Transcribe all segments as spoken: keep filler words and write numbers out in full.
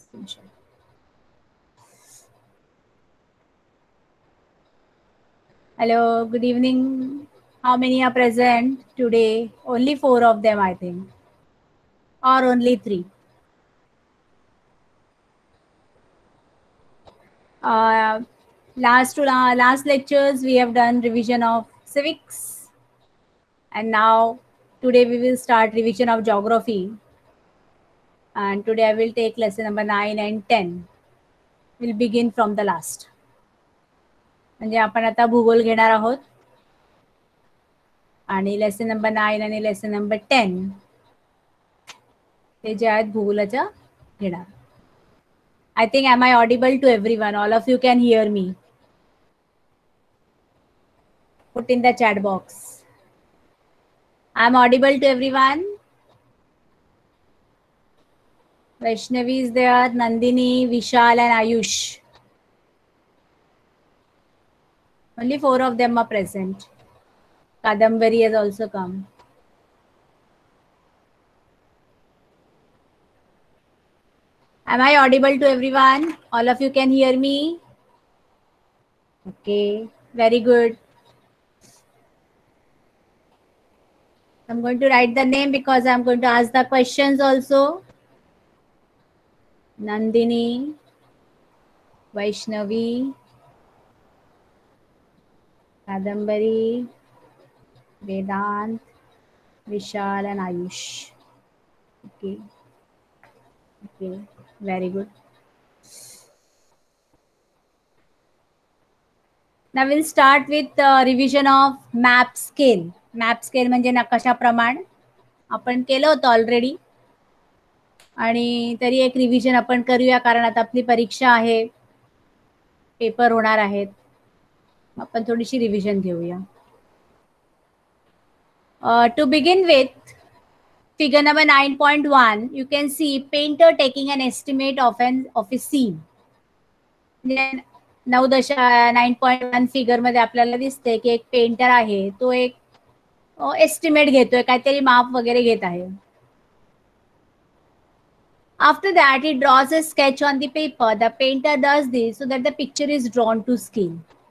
Hello, good evening. How many are present today? Only four of them, I think, or only three. Uh, last to la- last lectures, we have done revision of civics, and now today we will start revision of geography. And today I will take lesson number nine and ten. We'll begin from the last. म्हणजे आपण आता भूगोल घेणार आहोत आणि lesson number nine आणि lesson number ten ते जे आहेत भूगोलाच्या घेणार. I think am I audible to everyone? All of you can hear me. Put in the chat box. I'm audible to everyone. Vaishnavi is there, Nandini, Vishal and Ayush. Only four of them are present. Kadambari has also come. Am I audible to everyone? All of you can hear me? Okay, very good. I'm going to write the name because I'm going to ask the questions also. Nandini, Vaishnavi, Kadambari, Vedant, Vishal and Ayush. Okay. Okay, very good. Now we'll start with uh, revision of map scale. Map scale म्हणजे नकाशा प्रमाण आपण केलं होतं already आणि तरी एक revision आपण करूया कारण आता आपली परीक्षा आहे, पेपर होणार आहेत, आपण थोडीशी रिव्हिजन घेऊया. To begin with figure number nine point one, you can see painter taking an estimate of an of a scene. नऊ दशा नाईन पॉईंट वन फिगर मध्ये आपल्याला दिसते की एक पेंटर आहे, तो एक एस्टिमेट घेतोय, काहीतरी माप वगैरे घेत आहे. After that, he draws a sketch on the paper. The painter does this so that the picture is drawn to scale.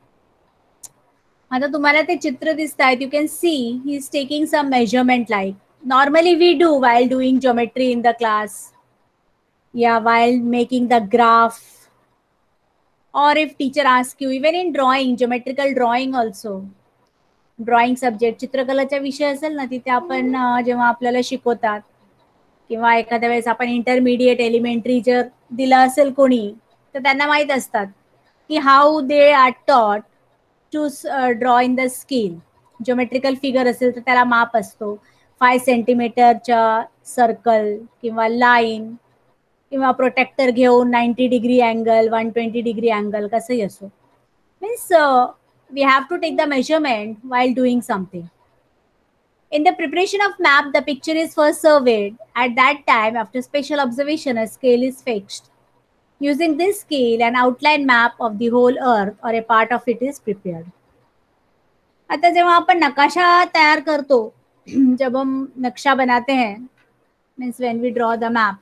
आता तुम्हाला ते चित्र दिसत आहेत. You can see he is taking some measurement like normally we do while doing geometry in the class. Yeah, while making the graph. Or if teacher asks you, even in drawing, geometrical drawing also. Drawing subject चित्रकलाचा विषय असेल ना, तिथे आपण जेव्हा आपल्याला शिकवतात किंवा एखाद्या वेळेस आपण इंटरमिडिएट एलिमेंटरी जर दिलं असेल कोणी, तर त्यांना माहित असतात की how they are taught to draw in the scale. Geometrical figure असेल तर त्याला माप असतो, फाय सेंटीमीटरच्या सर्कल किंवा लाईन किंवा प्रोटेक्टर घेऊन ninety degree angle, one twenty degree angle कसंही असो. Means we have to take the measurement while doing something. In the preparation of map, the picture is first surveyed. At that time, after special observation, a scale is fixed. Using this scale, an outline map of the whole earth or a part of it is prepared. आता जेव्हा आपण नकाशा तैयार करतो, जब हम नक्शा बनाते हैं, means when we draw the map,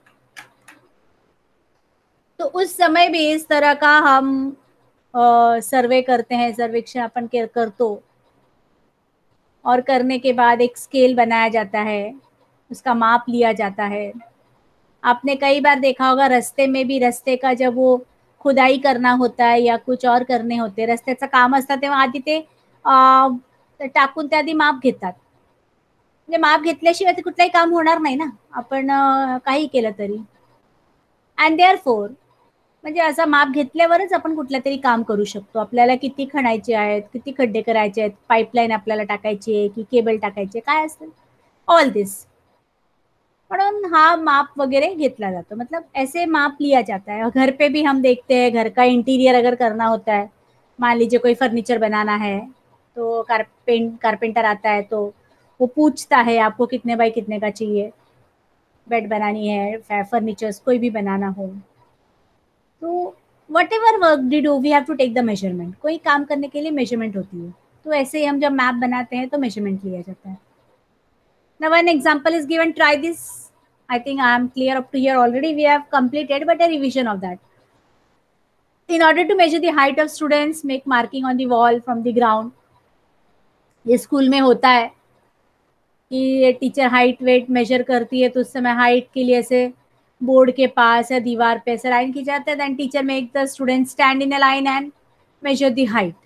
तो उस समय भी इस तरह का हम सर्वे uh, करते हैं, सर्वेक्षण अपन करतो और करने के बाद एक स्केल बनाया जाता है, उसका माप लिया जाता है. आपने कई बार देखा होगा रस्ते में भी, रस्ते का जब वो खुदाई करना होता है या कुछ और करणे होते, रस्त्याचं काम असतं तेव्हा आधी ते टाकून ते आधी माप घेतात. म्हणजे माप घेतल्याशिवाय ते कुठलंही काम होणार नाही ना, आपण काही केलं तरी. अँड देअरफोर म्हणजे असं माप घेतल्यावरच आपण कुठलं तरी काम करू शकतो. आपल्याला किती खणायचे आहेत, किती खड्डे करायचे आहेत, पाईपलाईन आपल्याला टाकायची आहे की केबल टाकायचे, काय असतं ऑल दिस. म्हणून हा माप वगैरह घेतला जातो, मतलब ऐसे माप लिया जाता है. घर पे भी हम देखते हैं, घर का इंटीरियर अगर करना होता है, मान लीजिए कोई फर्नीचर बनाना है तो कारपेंट कारपेंटर आता है तो वो पूछता है आपको कितने बाई कितने का चाहिए, बेड बनानी है, फर्नीचर्स कोई भी बनाना हो तो वट एवर वर्क डी do we have to take the measurement. कोई काम करने के लिए मेजरमेंट होती है, तो ऐसे ही हम जब मैप बनाते हैं तो मेजरमेंट लिया जाता है. Now one example is given, try this. I think I am clear up to here already. We have completed, but a revision of that. In order to measure the height of students, make marking on the wall from the ground. ये school में होता है कि teacher height weight measure करती है, तो उस समय हाइट के लिए ऐसे बोर्ड के पास या दीवार पे ऐसे लाइन खींचाते हैं. Then teacher make the student stand in a line and measure the height.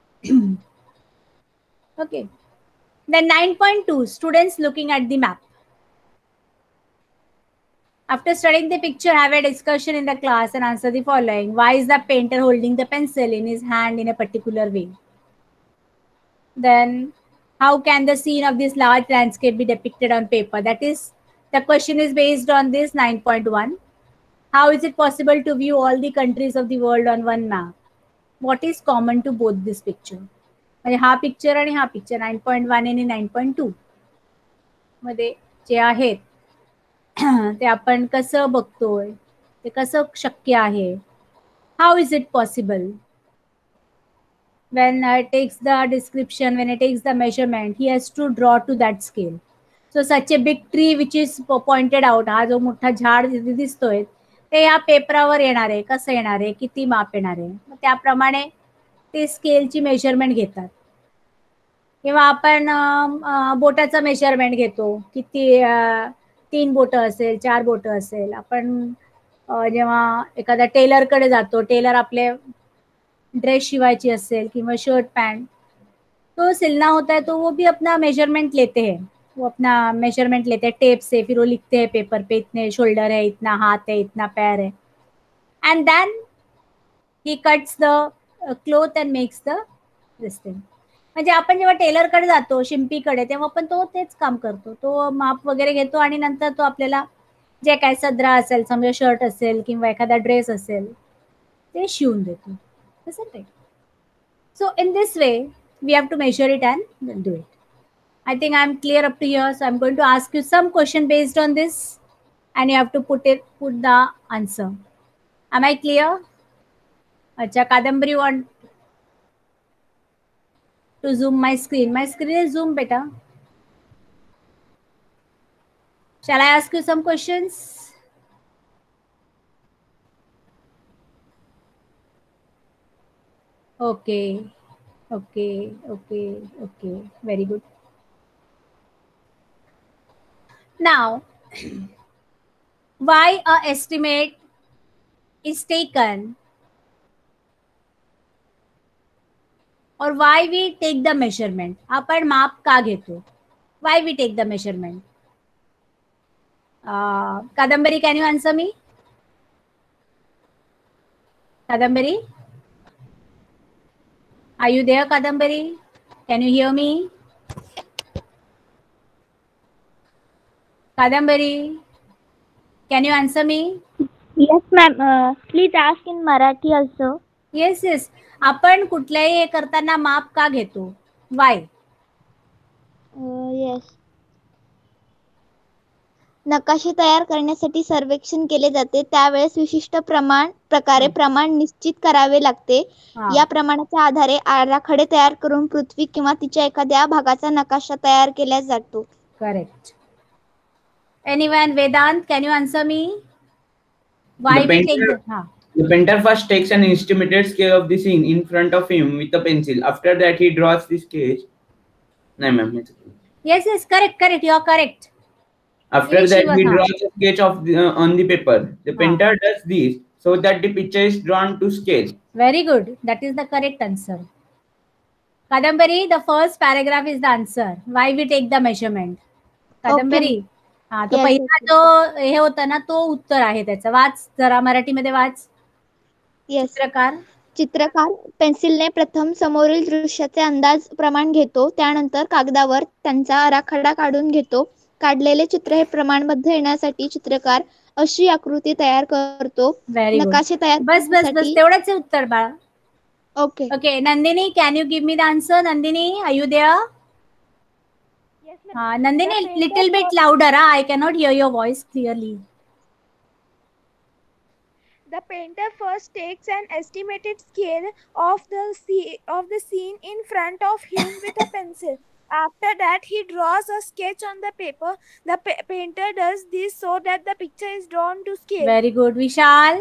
Okay. Then nine point two, students looking at the map. After studying the picture, have a discussion in the class and answer the following. Why is the painter holding the pencil in his hand in a particular way? Then, how can the scene of this large landscape be depicted on paper? That is, the question is based on this nine point one. How is it possible to view all the countries of the world on one map? What is common to both this picture? म्हणजे हा picture आणि हा picture nine point one आणि nine point two मध्ये जे आहेत ते आपण कसं बघतोय, ते कसं शक्य आहे. How is it possible? when uh, takes the description, when it takes the measurement, he has to draw to that scale. So such a big tree which is pointed out, हा जो मोठा झाड दिसतोय ते या पेपरावर येणार आहे, कसं येणार आहे, किती माप येणार आहे, त्याप्रमाणे ते स्केलची मेजरमेंट घेतात. किंवा आपण बोटाचं मेजरमेंट घेतो, किती तीन बोटं असेल, चार बोटं असेल. आपण जेव्हा एखाद्या टेलरकडे जातो, टेलर आपले ड्रेस शिवायची असेल किंवा शर्ट पैंट, तो सिलना होता है तो वो भी अपना मेजरमेंट लेते हैं. वो अपना मेजरमेंट लेते हैं टेप से, फिर वो लिखते हैं पेपर पे इतने शोल्डर है, इतना हाथ है, इतना पैर है, and then he cuts the cloth and makes the this thing. म्हणजे आपण जेव्हा टेलरकडे जातो, शिंपीकडे, तेव्हा पण तो तेच काम करतो. तो माप वगैरे घेतो आणि नंतर तो आपल्याला जे काय सदरा असेल, समजा शर्ट असेल किंवा एखादा ड्रेस असेल, ते शिवून देतो. Isn't it? So in this way, we have to measure it and do it. I think I'm clear up to here. So I'm going to ask you some question based on this, and you have to put it, put the answer. Am I clear? Acha, Kadambari want to zoom my screen. My screen is zoom, beta. Shall I ask you some questions? Okay. Okay, okay, okay. Very good. Now, why a estimate is taken, or why we take the measurement? आपण माप का घेतो? Why we take the measurement? Uh, Kadambari, can you answer me? Kadambari? Are you there, Kadambari? Can you hear me? Kadambari, can you answer me? Yes, ma'am. Uh, please ask in Marathi also. Yes, yes. आपण कुठल्याही हे करताना माप का घेतो? Why? Uh, yes. नकाशे तयार करण्यासाठी सर्वेक्षण केले जाते, त्यावेळेस विशिष्ट प्रमाण प्रकारे प्रमाण निश्चित करावे लागते. या प्रमाणाच्या आधारे आराखडे तयार करून पृथ्वी किंवा तिच्या एखाद्या भागाचा नकाशा तयार केला जातो. Correct. Anyone? Vedant, can you answer me? Why the we painter, take the, हाँ. The painter first takes an estimated scale of the scene in front of him with a pencil. After that, he draws the sketch. No, ma'am. Yes, yes, correct, correct. You are correct. After yes, that, he हाँ. draws a sketch of the, uh, on the paper. The painter हाँ. does this so that the picture is drawn to scale. Very good. That is the correct answer. Kadambari, the first paragraph is the answer. Why we take the measurement? Kadambari. Okay. हाँ, तो yes, पहिला yes, जो हे होता ना, तो उत्तर आहे त्याचं. Watch जरा मराठीमध्ये वाच. Yes. चित्रकार चित्रकार पेन्सिलने प्रथम समोरील दृश्याचे अंदाज प्रमाण घेतो, त्यानंतर कागदावर त्यांचा आराखडा काढून घेतो. काढलेले चित्र हे प्रमाणबद्ध येण्यासाठी चित्रकार अशी आकृती तयार करतो. नकाशे तयार बस बस बस तेवढंच उत्तर बाळा. Okay okay. Nandini, can you give me the answer? Nandini, are you there? हाँ, Nandini, little bit louder. Huh? I cannot hear your voice clearly. The painter first takes an estimated scale of the sea, of the scene in front of him with a pencil. After that, he draws a sketch on the paper. The pa- painter does this so that the picture is drawn to scale. Very good. Vishal,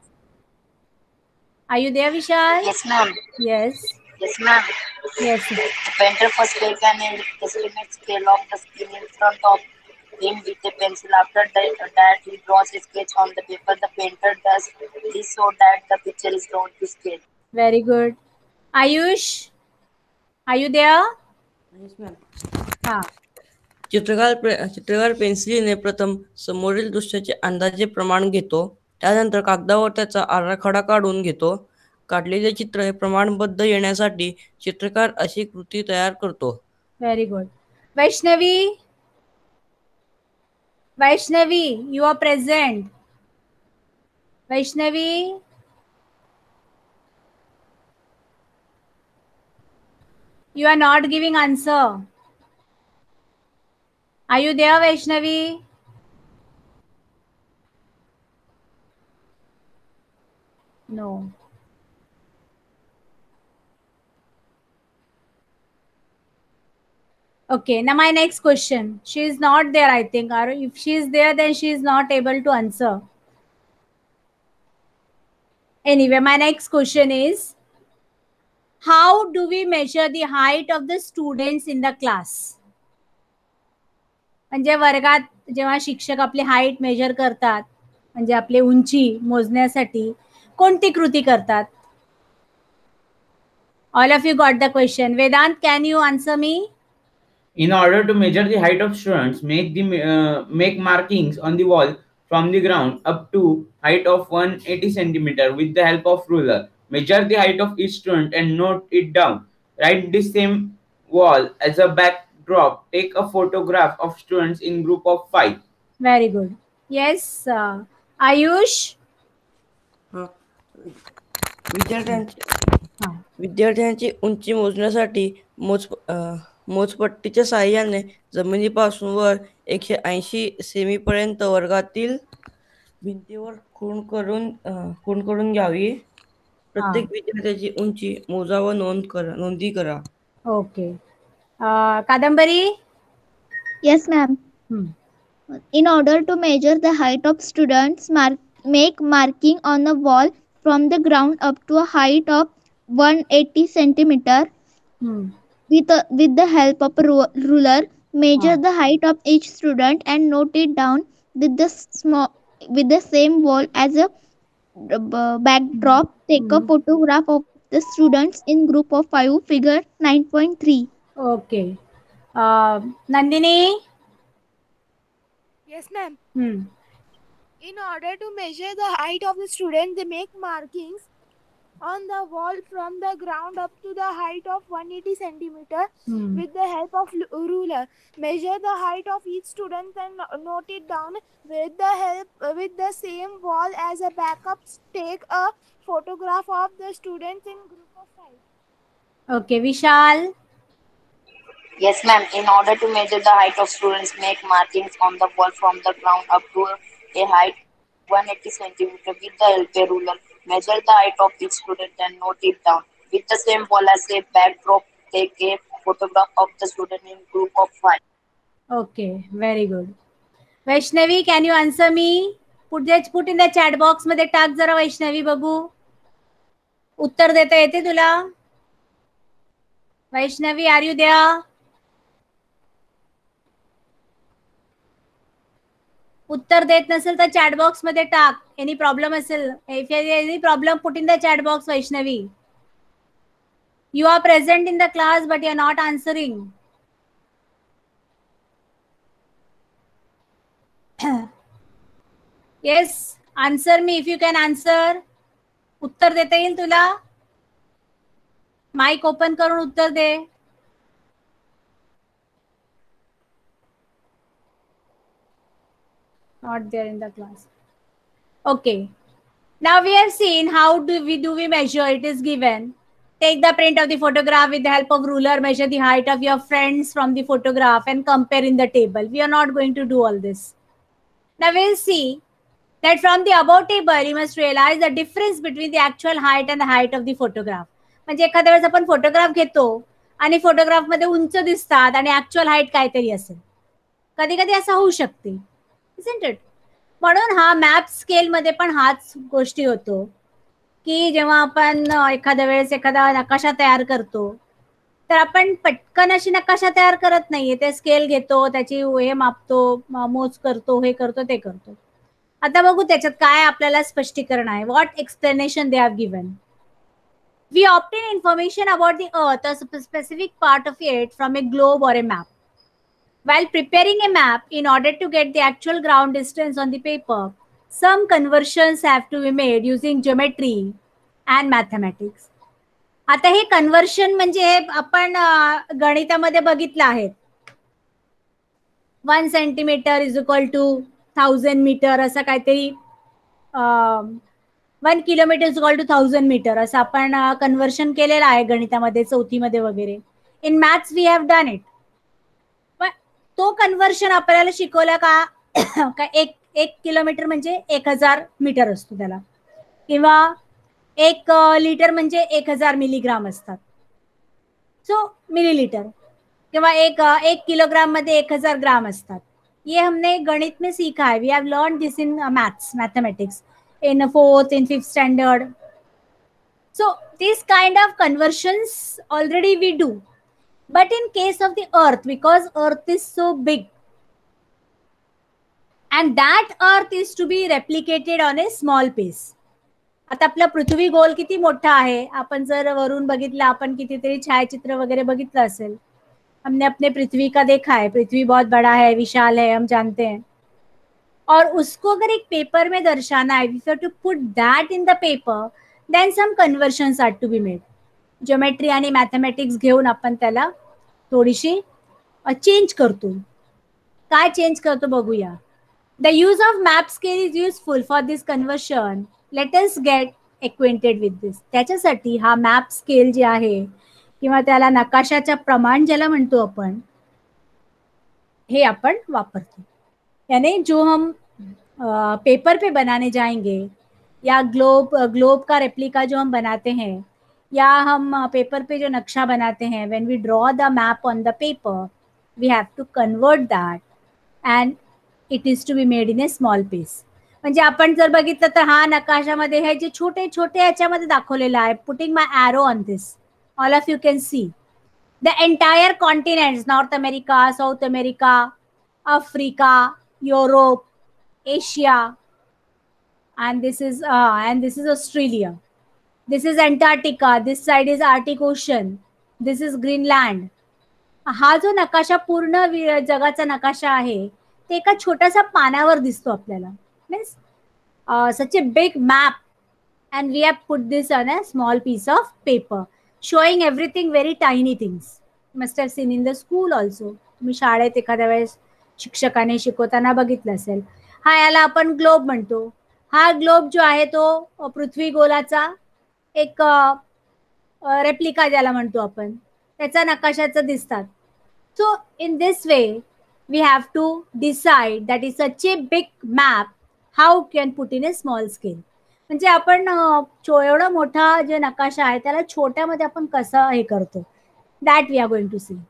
are you there, Vishal? Yes, ma'am. Yes. Yes, ma'am. Yes. The painter first takes an estimate scale of the skin in front of him with a pencil. After that, that he draws a sketch on the paper. The painter does this so that the picture is drawn to scale. Very good. Ayush, are you there? Yes, ma'am. हा. चित्रकार पे- चित्रकार पेन्सिलीने प्रथम समोरील दृश्याचे अंदाजे प्रमाण घेतो. त्यानंतर कागदावर त्याचा आराखडा काढून घेतो. काढलेले चित्र हे प्रमाणबद्ध येण्यासाठी चित्रकार अशी कृती तयार करतो. Very good. Vaishnavi, Vaishnavi, you are present. Vaishnavi, you are not giving answer. Are you there, Vaishnavi? No. Okay, now my next question. She is not there, I think. Or if she is there, then she is not able to answer. Anyway, my next question is, how do we measure the height of the students in the class? म्हणजे वर्गात जेव्हा शिक्षक आपली height major करतात, म्हणजे आपली उंची मोजण्यासाठी कोणती कृती करतात? All of you got the question. Vedant, can you answer me? In order to measure the height of students, make the uh, make markings on the wall from the ground up to height of one hundred eighty centimeter with the help of ruler. Measure the height of each student and note it down. Write the same wall as a backdrop. Take a photograph of students in group of five. Very good. Yes, uh, Ayush. हा. विद्यार्थ्यांची हा. विद्यार्थ्यांची उंची मोजण्यासाठी मोज अ, मोजपट्टीच्या साहाय्याने जमिनीपासून वर एकशे ऐंशी सेमी पर्यंत वर्गातील भिंतीवर खूण करून अ, खूण करून घ्यावी. प्रत्येक विद्यार्थ्याची उंची मोजा व नोंद करा नोंदी करा. Okay. Uh, Kadambari. Yes, ma'am. Hmm. In order to measure the height of students, mark, make marking on the wall from the ground up to a height of one hundred eighty centimeter. Hmm. With, a, with the help of a ru- ruler, measure Ah. the height of each student and note it down with the small with the same wall as a uh, backdrop. Take a Hmm. photograph of the students in group of five. Figure nine point three. Okay. Uh, Nandini. Yes, ma'am. Hmm. In order to measure the height of the student, they make markings on the wall from the ground up to the height of one hundred eighty centimeter Hmm. with the help of lu- ruler. Measure the height of each student and no- note it down with the help uh, with the same wall as a backup. Take a photograph of the students in group of five. Okay, Vishal. Yes, ma'am. In order to measure the height of students, make markings on the wall from the ground up to a height one hundred eighty centimeter with the help of a ruler. Measure the height of each student and note it down. With the same wall as a backdrop, take a photograph of the student in group of five. Okay, very good. Vaishnavi, can you answer me? Put that put in the chat box मध्ये टाक जरा वैष्णवी बघू. उत्तर देता येते तुला? Vaishnavi, are you there? उत्तर देत नसेल तर chat box मध्ये टाक. एनी प्रॉब्लेम असेल, if any problem put in the chat box. Vaishnavi, you are present in the class but you are not answering. Yes, answer me if you can answer. उत्तर देता येईल तुला? माइक ओपन करून उत्तर दे. Not there in the class. Okay. Now we have seen how do we do we measure. It is given. Take the print of the photograph with the help of ruler. Measure the height of your friends from the photograph and compare in the table. We are not going to do all this. Now we'll see that from the above table you must realize the difference between the actual height and the height of the photograph. म्हणजे एखाद्या वेळेस आपण photograph घेतो आणि photograph मध्ये उंच दिसतात आणि ऍक्च्युअल हाईट काहीतरी असेल. कधी कधी असं होऊ शकते, isn't it? म्हणून हा मॅप स्केल मध्ये पण हाच गोष्टी होतो की जेव्हा आपण एखाद्या वेळेस एखादा नकाशा तयार करतो तर आपण पटकन अशी नकाशा तयार करत नाहीये. ते स्केल घेतो, त्याची हे मापतो, मोज करतो, हे करतो, ते करतो. आता बघू त्याच्यात काय आपल्याला स्पष्टीकरण आहे. What explanation they have given. We obtain information about the earth or a specific part of it from a globe or a map. While preparing a map, in order to get the actual ground distance on the paper, some conversions have to be made using geometry and mathematics. आता हे conversion म्हणजे आपण गणितामध्ये बघितलं आहे. One centimetre is equal to thousand metre असं काहीतरी, one kilometre is equal to thousand metre असं आपण कन्व्हर्शन केलेलं आहे गणितामध्ये, चौथीमध्ये वगैरे. In maths we have done it. पण तो कन्व्हर्शन आपल्याला शिकवला का का एक एक किलोमीटर म्हणजे एक हजार मीटर असतो त्याला, किंवा एक लिटर म्हणजे एक हजार मिलीग्राम असतात. सो मिलीलीटर, किंवा एक एक किलोग्राम मध्ये एक हजार ग्राम असतात. ये हमने गणित में सीखा है. We have learn this in maths, mathematics in fourth, in fifth standard. So this kind of conversions already we do. But in case of the earth, because earth is so big, and that earth is to be replicated on a small piece. आता आपला पृथ्वी गोल किती मोठा आहे. आपण जर वरून बघितलं, आपण कितीतरी छायाचित्र वगैरे बघितलं असेल. हमने अपने पृथ्वी का देखा है. पृथ्वी बहुत बड़ा है, विशाल है, हम जानते हैं. और उसको अगर एक पेपर में दर्शाना है, we have to put that in the paper, then some conversions are to be made. Geometry आणि मॅथमॅटिक्स घेऊन आपण त्याला थोडीशी चेंज करतो. काय चेंज करतो बघूया. The use of map scale is useful for this conversion. Let us get acquainted with this. त्याच्यासाठी हा मॅप स्केल जे आहे, किंवा त्याला नकाशाच्या प्रमाण ज्याला म्हणतो आपण, हे आपण वापरतो. यानी जो हम आ, पेपर पे बनाने जाएंगे, या ग्लोब ग्लोब का रेप्लिका जो हम बनाते हैं, या हम पेपर पे जो नक्शा बनाते हैं, when we draw the map on the paper, we have to convert that and it is to be made in a small piece. म्हणजे आपण जर बघितलं तर हा नकाशामध्ये हे जे छोटे छोटे याच्यामध्ये दाखवलेलं आहे. Putting my arrow on this, all of you can see the entire continents, North America, South America, Africa, Europe, Asia, and this is uh, and this is Australia. This is Antarctica. This side is Arctic Ocean. This is Greenland. हा जो नकाशा पूर्ण जगाचा नकाशा आहे ते एका छोट्याशा पानावर दिसतो आपल्याला. Means such a big map, and we have put this on a small piece of paper, showing everything very tiny things. Must have seen in the school also. तुम्ही शाळेत एखाद्या वेळेस शिक्षकाने शिकवताना बघितलं असेल. हा याला आपण ग्लोब म्हणतो. हा ग्लोब जो आहे तो पृथ्वी गोलाचा एक रेप्लिका ज्याला म्हणतो आपण, त्याचा नकाशाचं दिसतात. So in this way we have to decide that is such a big map, how can put in a small scale. म्हणजे आपण एवढा मोठा जे नकाशा आहे त्याला छोट्यामध्ये आपण कसं हे करतो, that we are going to see.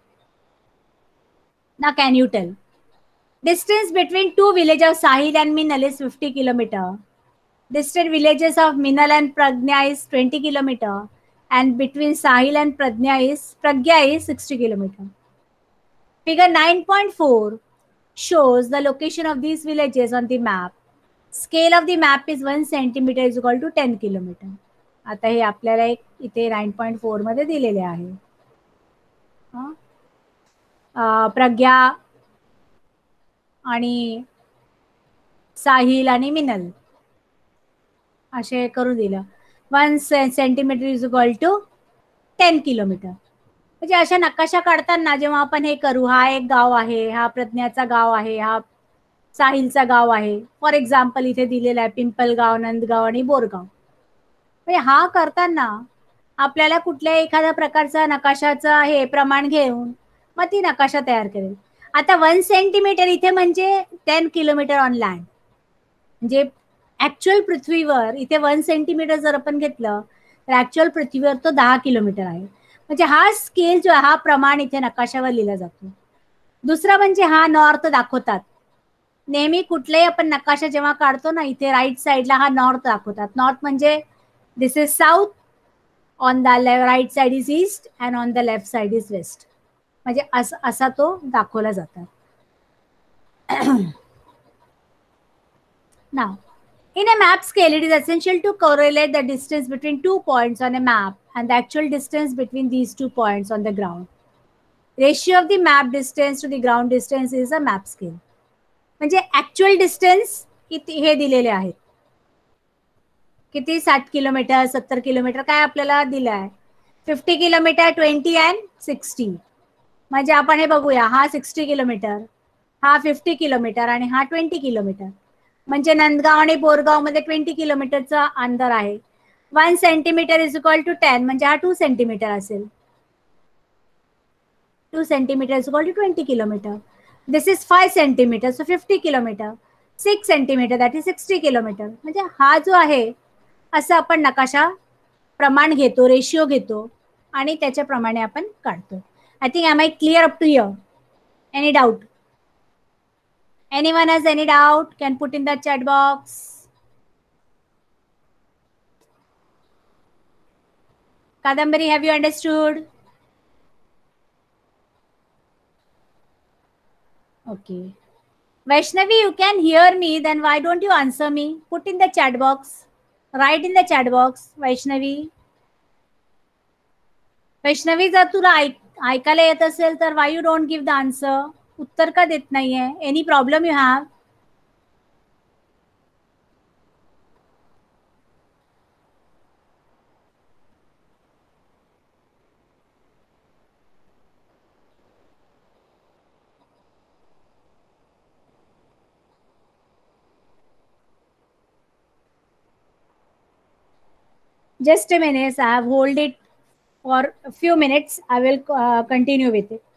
ना can you tell? Distance between two villages of Sahil and Minal is fifty kilometer. Distant villages of Minal and Pragya is twenty kilometer, and between Sahil and Pragya is Pragya is sixty kilometer. Figure nine point four shows the location of these villages on the map. Scale of the map is one centimeter is equal to ten kilometer. आता हे आपल्याला एक इथे nine point four मध्ये दिलेले आहे. हा प्रज्ञा आणि साहिल आणि मिनल असे करून दिलं. One centimetre is equal to ten kilometre. म्हणजे अशा नकाशा काढताना जेव्हा आपण हे करू, हा एक गाव आहे, हा प्रज्ञाचा गाव आहे, हा साहिलचा गाव आहे. फॉर एक्झाम्पल इथे दिलेला आहे पिंपलगाव, नंदगाव आणि बोरगाव. म्हणजे हा करताना आपल्याला कुठल्या एखाद्या प्रकारचा नकाशाचा हे प्रमाण घेऊन मग ती नकाशा तयार करेल. आता वन सेंटीमीटर इथे म्हणजे टेन किलोमीटर ऑन लँड. म्हणजे ऍक्च्युअल पृथ्वीवर इथे वन सेंटीमीटर जर आपण घेतलं तर ऍक्च्युअल पृथ्वीवर तो दहा किलोमीटर आहे. म्हणजे हा स्केल जो आहे हा प्रमाण इथे नकाशावर लिहिला जातो. दुसरा म्हणजे हा नॉर्थ दाखवतात. नेहमी कुठलाही आपण नकाशा जेव्हा काढतो ना इथे राईट साईडला हा नॉर्थ दाखवतात. नॉर्थ म्हणजे this is south, on the right side is east and on the left side is west. म्हणजे अस असा तो दाखवला जातात. Now, in a map scale, it is essential to correlate the distance between two points on a map and the actual distance between these two points on the ground. Ratio of the map distance to the ground distance is a map scale. म्हणजे actual distance किती हे दिलेले आहेत. किती साठ kilometre सत्तर kilometre काय आपल्याला दिलं आहे. Fifty kilometre twenty and sixty. म्हणजे आपण हे बघूया हा सिक्स्टी किलोमीटर, हा फिफ्टी किलोमीटर आणि हा ट्वेंटी किलोमीटर. म्हणजे नंदगाव आणि बोरगाव मध्ये ट्वेंटी किलोमीटरचा अंतर आहे. One centimetre is equal to ten म्हणजे हा टू सेंटीमीटर असेल. Two centimetre is equal to twenty kilometre. This is five centimetre so fifty kilometre. Six centimetre that is sixty kilometre. म्हणजे हा जो आहे असं आपण नकाशा प्रमाण घेतो, रेशिओ घेतो आणि त्याच्याप्रमाणे आपण काढतो. I think am I clear up to here? Any doubt? Anyone has any doubt can put in the chat box. Kadambari, have you understood? Okay. Vaishnavi, you can hear me, then why don't you answer me? Put in the chat box. Write in the chat box, Vaishnavi. Vaishnavi, जर तुला ऐकायला येत असेल तर why you don't give the answer? उत्तर का देत नाहीये? Any problem you have? Just a minute, I have hold it for a few minutes. I will uh, continue with it.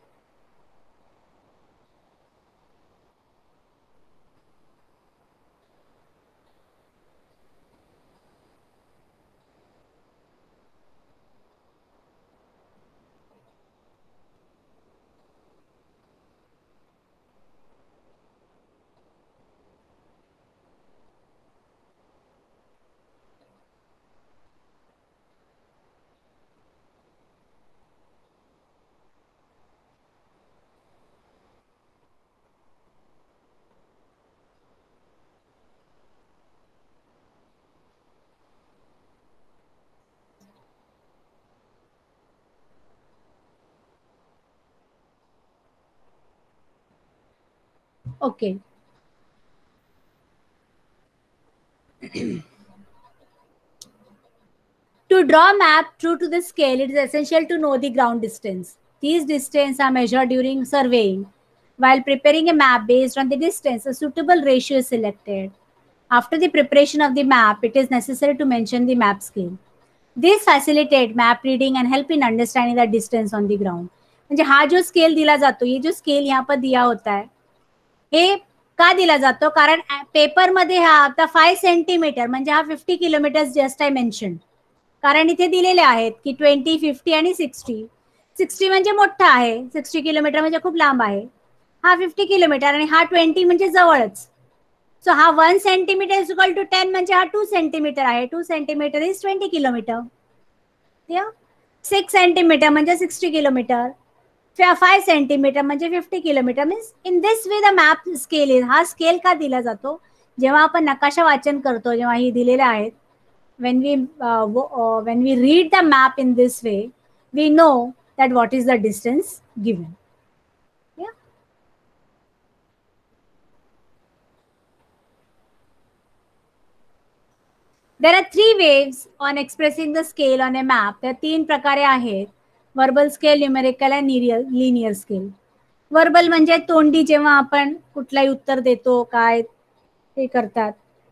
Okay. To draw a map true to the scale, it is essential to know the ground distance. These distances are measured during surveying. While preparing a map based on the distance, a suitable ratio is selected. After the preparation of the map, it is necessary to mention the map scale. This facilitate map reading and help in understanding the distance on the ground. म्हणजे हा जो scale दिला जातो, ये जो scale यहाँ पर दिया होता है, हे का दिला जातो? कारण पेपर मध्ये हा आता फाइव सेंटीमीटर म्हणजे हा fifty kilometre just I mention. कारण इथे दिलेले आहेत की ट्वेंटी फिफ्टी आणि सिक्स्टी. सिक्स्टी म्हणजे मोठा आहे, सिक्स्टी किलोमीटर म्हणजे खूप लांब आहे. हा फिफ्टी किलोमीटर आणि हा ट्वेंटी म्हणजे जवळच. सो हा one centimetre is equal to ten म्हणजे हा टू सेंटीमीटर आहे. Two centimetre is twenty kilometre. Six centimetre म्हणजे सिक्स्टी किलोमीटर. फाइव सेंटीमीटर म्हणजे fifty kilometre. Means in this way the map scale is. हा scale का दिला जातो? जेव्हा आपण नकाशा वाचन करतो, जेव्हा ही दिलेले आहेत, when we uh, uh, when we read the map in this way, we know that what is the distance given. Yeah. There are three ways on expressing the scale on a map. there तीन प्रकारे आहेत. verbal scale, numerical and linear scale. verbal म्हणजे तोंडी जेव्हा आपण कुठलाही उत्तर देतो, काय ते करतात.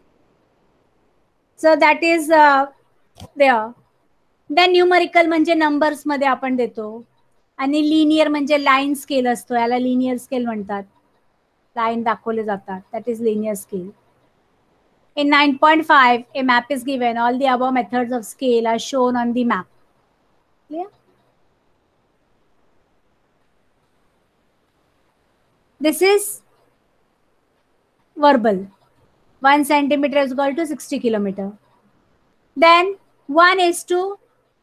so that is uh, there. then numerical म्हणजे नंबर्स मध्ये आपण देतो. आणि लिनियर म्हणजे लाईन स्केल असतो, याला लिनियर स्केल म्हणतात. लाईन दाखवले जातात, that is linear scale. In nine point five, a map is given. All the above methods of scale are shown on the map. Clear? This is verbal. one centimeter is equal to sixty kilometer. Then one is to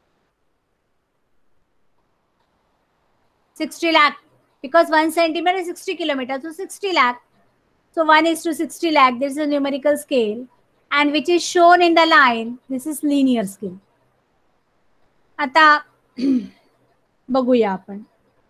sixty lakh, because one centimeter is sixty kilometers, so sixty lakh. So one is to sixty lakh, this is a numerical scale, and which is shown in the line, this is linear scale. आता बघूया आपण.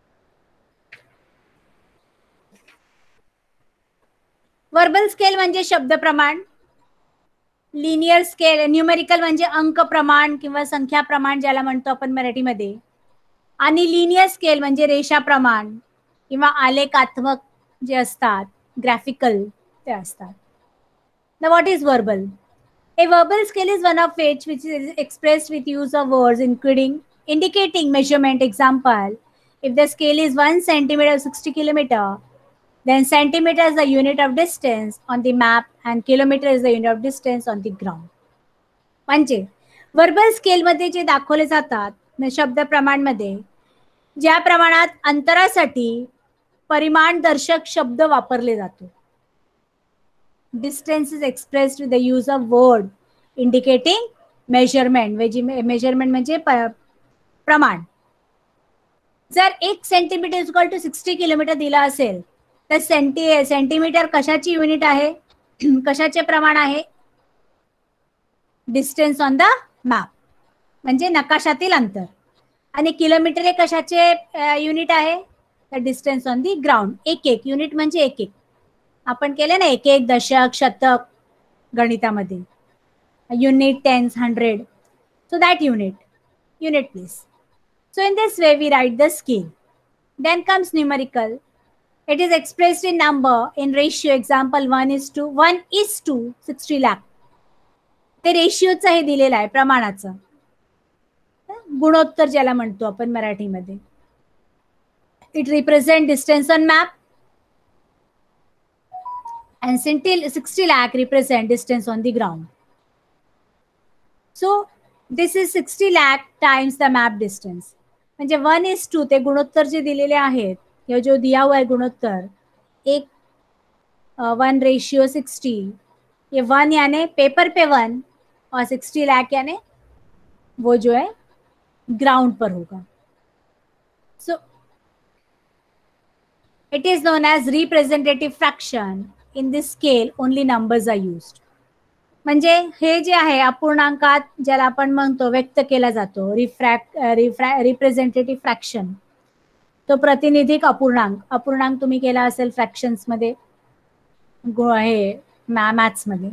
Verbal scale म्हणजे शब्द प्रमाण, linear scale numerical म्हणजे अंक प्रमाण किंवा संख्या प्रमाण ज्याला म्हणतो आपण मराठीमध्ये, आणि लिनियर स्केल म्हणजे रेषा प्रमाण किंवा आलेखात्मक जे असतात, ग्राफिकल ते असतात. Now what is verbal? A verbal scale is one of which which is expressed with use of words including indicating measurement. Example, if the scale is one centimeter sixty kilometer, then centimeter is the unit of distance on the map and kilometer is the unit of distance on the ground. म्हणजे verbal scale मध्ये जे दाखवले जातात शब्द प्रमाण मध्ये, ज्या प्रमाणात अंतरासाठी परिमाण दर्शक शब्द वापरले जातो. Distance is expressed with the use of word indicating measurement. Measurement म्हणजे प्रमाण. जर एक centimetre is equal to sixty kilometre दिला असेल तर सेंटी सेंटीमीटर कशाची युनिट आहे, कशाचे प्रमाण आहे? डिस्टन्स ऑन द मॅप म्हणजे नकाशातील अंतर. आणि किलोमीटर हे कशाचे युनिट आहे? तर डिस्टन्स ऑन दी ग्राउंड. एक एक युनिट म्हणजे एक एक आपण केले ना, एक एक दशक शतक गणितामध्ये, unit tens hundred, so that unit unit please. So in this way we write the scale. Then comes numerical. It is expressed in number in ratio. Example one is to one is to sixty lakh. ते रेशियोचं हे दिलेलं आहे, प्रमाणाचं गुणोत्तर ज्याला म्हणतो आपण मराठीमध्ये. It represent distance on map and sixty lakh represent distance on the ground. So this is sixty lakh times the map distance. म्हणजे वन इज टू ते गुणोत्तर जे दिलेले आहेत, या जो दिया हुआ है गुणोत्तर, एक वन रेशियो सिक्सटी, ये वन यानी पेपर पे वन और सिक्सटी लाख यानी वो जो है ग्राउंड पर होगा. So it is known as representative fraction. In this scale only numbers are used. म्हणजे हे जे आहे अपूर्णांकात ज्याला आपण म्हणतो व्यक्त केला जातो, रिफ्रॅक्ट रिप्रेझेंटेटिव्ह फ्रॅक्शन, तो प्रातिनिधिक अपूर्णांक. अपूर्णांक तुम्ही केला असेल फ्रॅक्शन्स मध्ये, हे मॅथ्स मध्ये.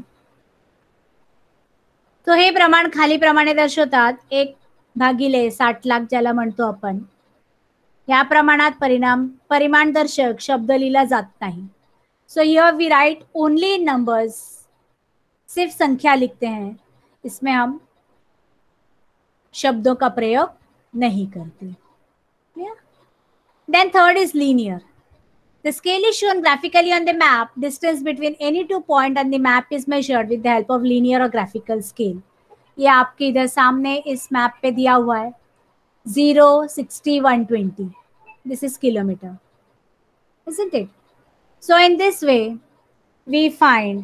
तो हे प्रमाण खाली प्रमाणे दर्शवतात. एक भागिले साठ लाख ज्याला म्हणतो आपण, या प्रमाणात परिणाम परिमाण दर्शक शब्द लिहिला जात नाही. So here we write only numbers, सिर्फ संख्या लिखते हैं, इसमें हम शब्दों का प्रयोग नहीं करते. Yeah? Then third is linear. The scale is shown graphically on the map. Distance between any two points on the map is measured with the help of linear or graphical scale. ये आपके इधर सामने इस map पे दिया हुआ है, zero, sixty, one twenty. This is kilometer, isn't it? So in this way we find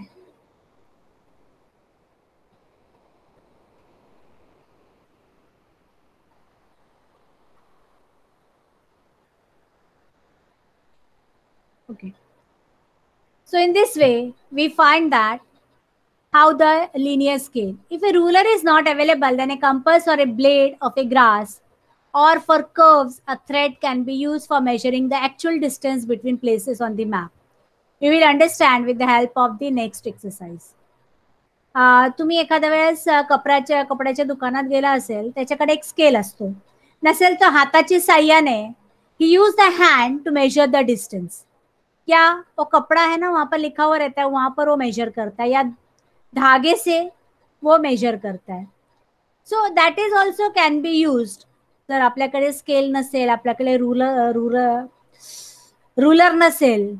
okay. So in this way we find that how the linear scale. If a ruler is not available, then a compass or a blade of a grass, or for curves a thread can be used for measuring the actual distance between places on the map. We will understand with the help of the next exercise. uh, तुम्ही एखाद्या वेळेस कपड्याच्या कपड्याच्या दुकानात गेला असेल, त्याच्याकडे एक स्केल असतो, नसेल तर हाताची साह्याने he use the hand to measure the distance. क्या वो कपड़ा है ना, वहाँ पर लिखा हुआ रहता है, वहाँ पर वो मेजर करता है, या धागे से वो मेजर करता है. So that is also can be used. जर आपल्याकडे स्केल नसेल, आपल्याकडे रूलर रूलर रूलर नसेल,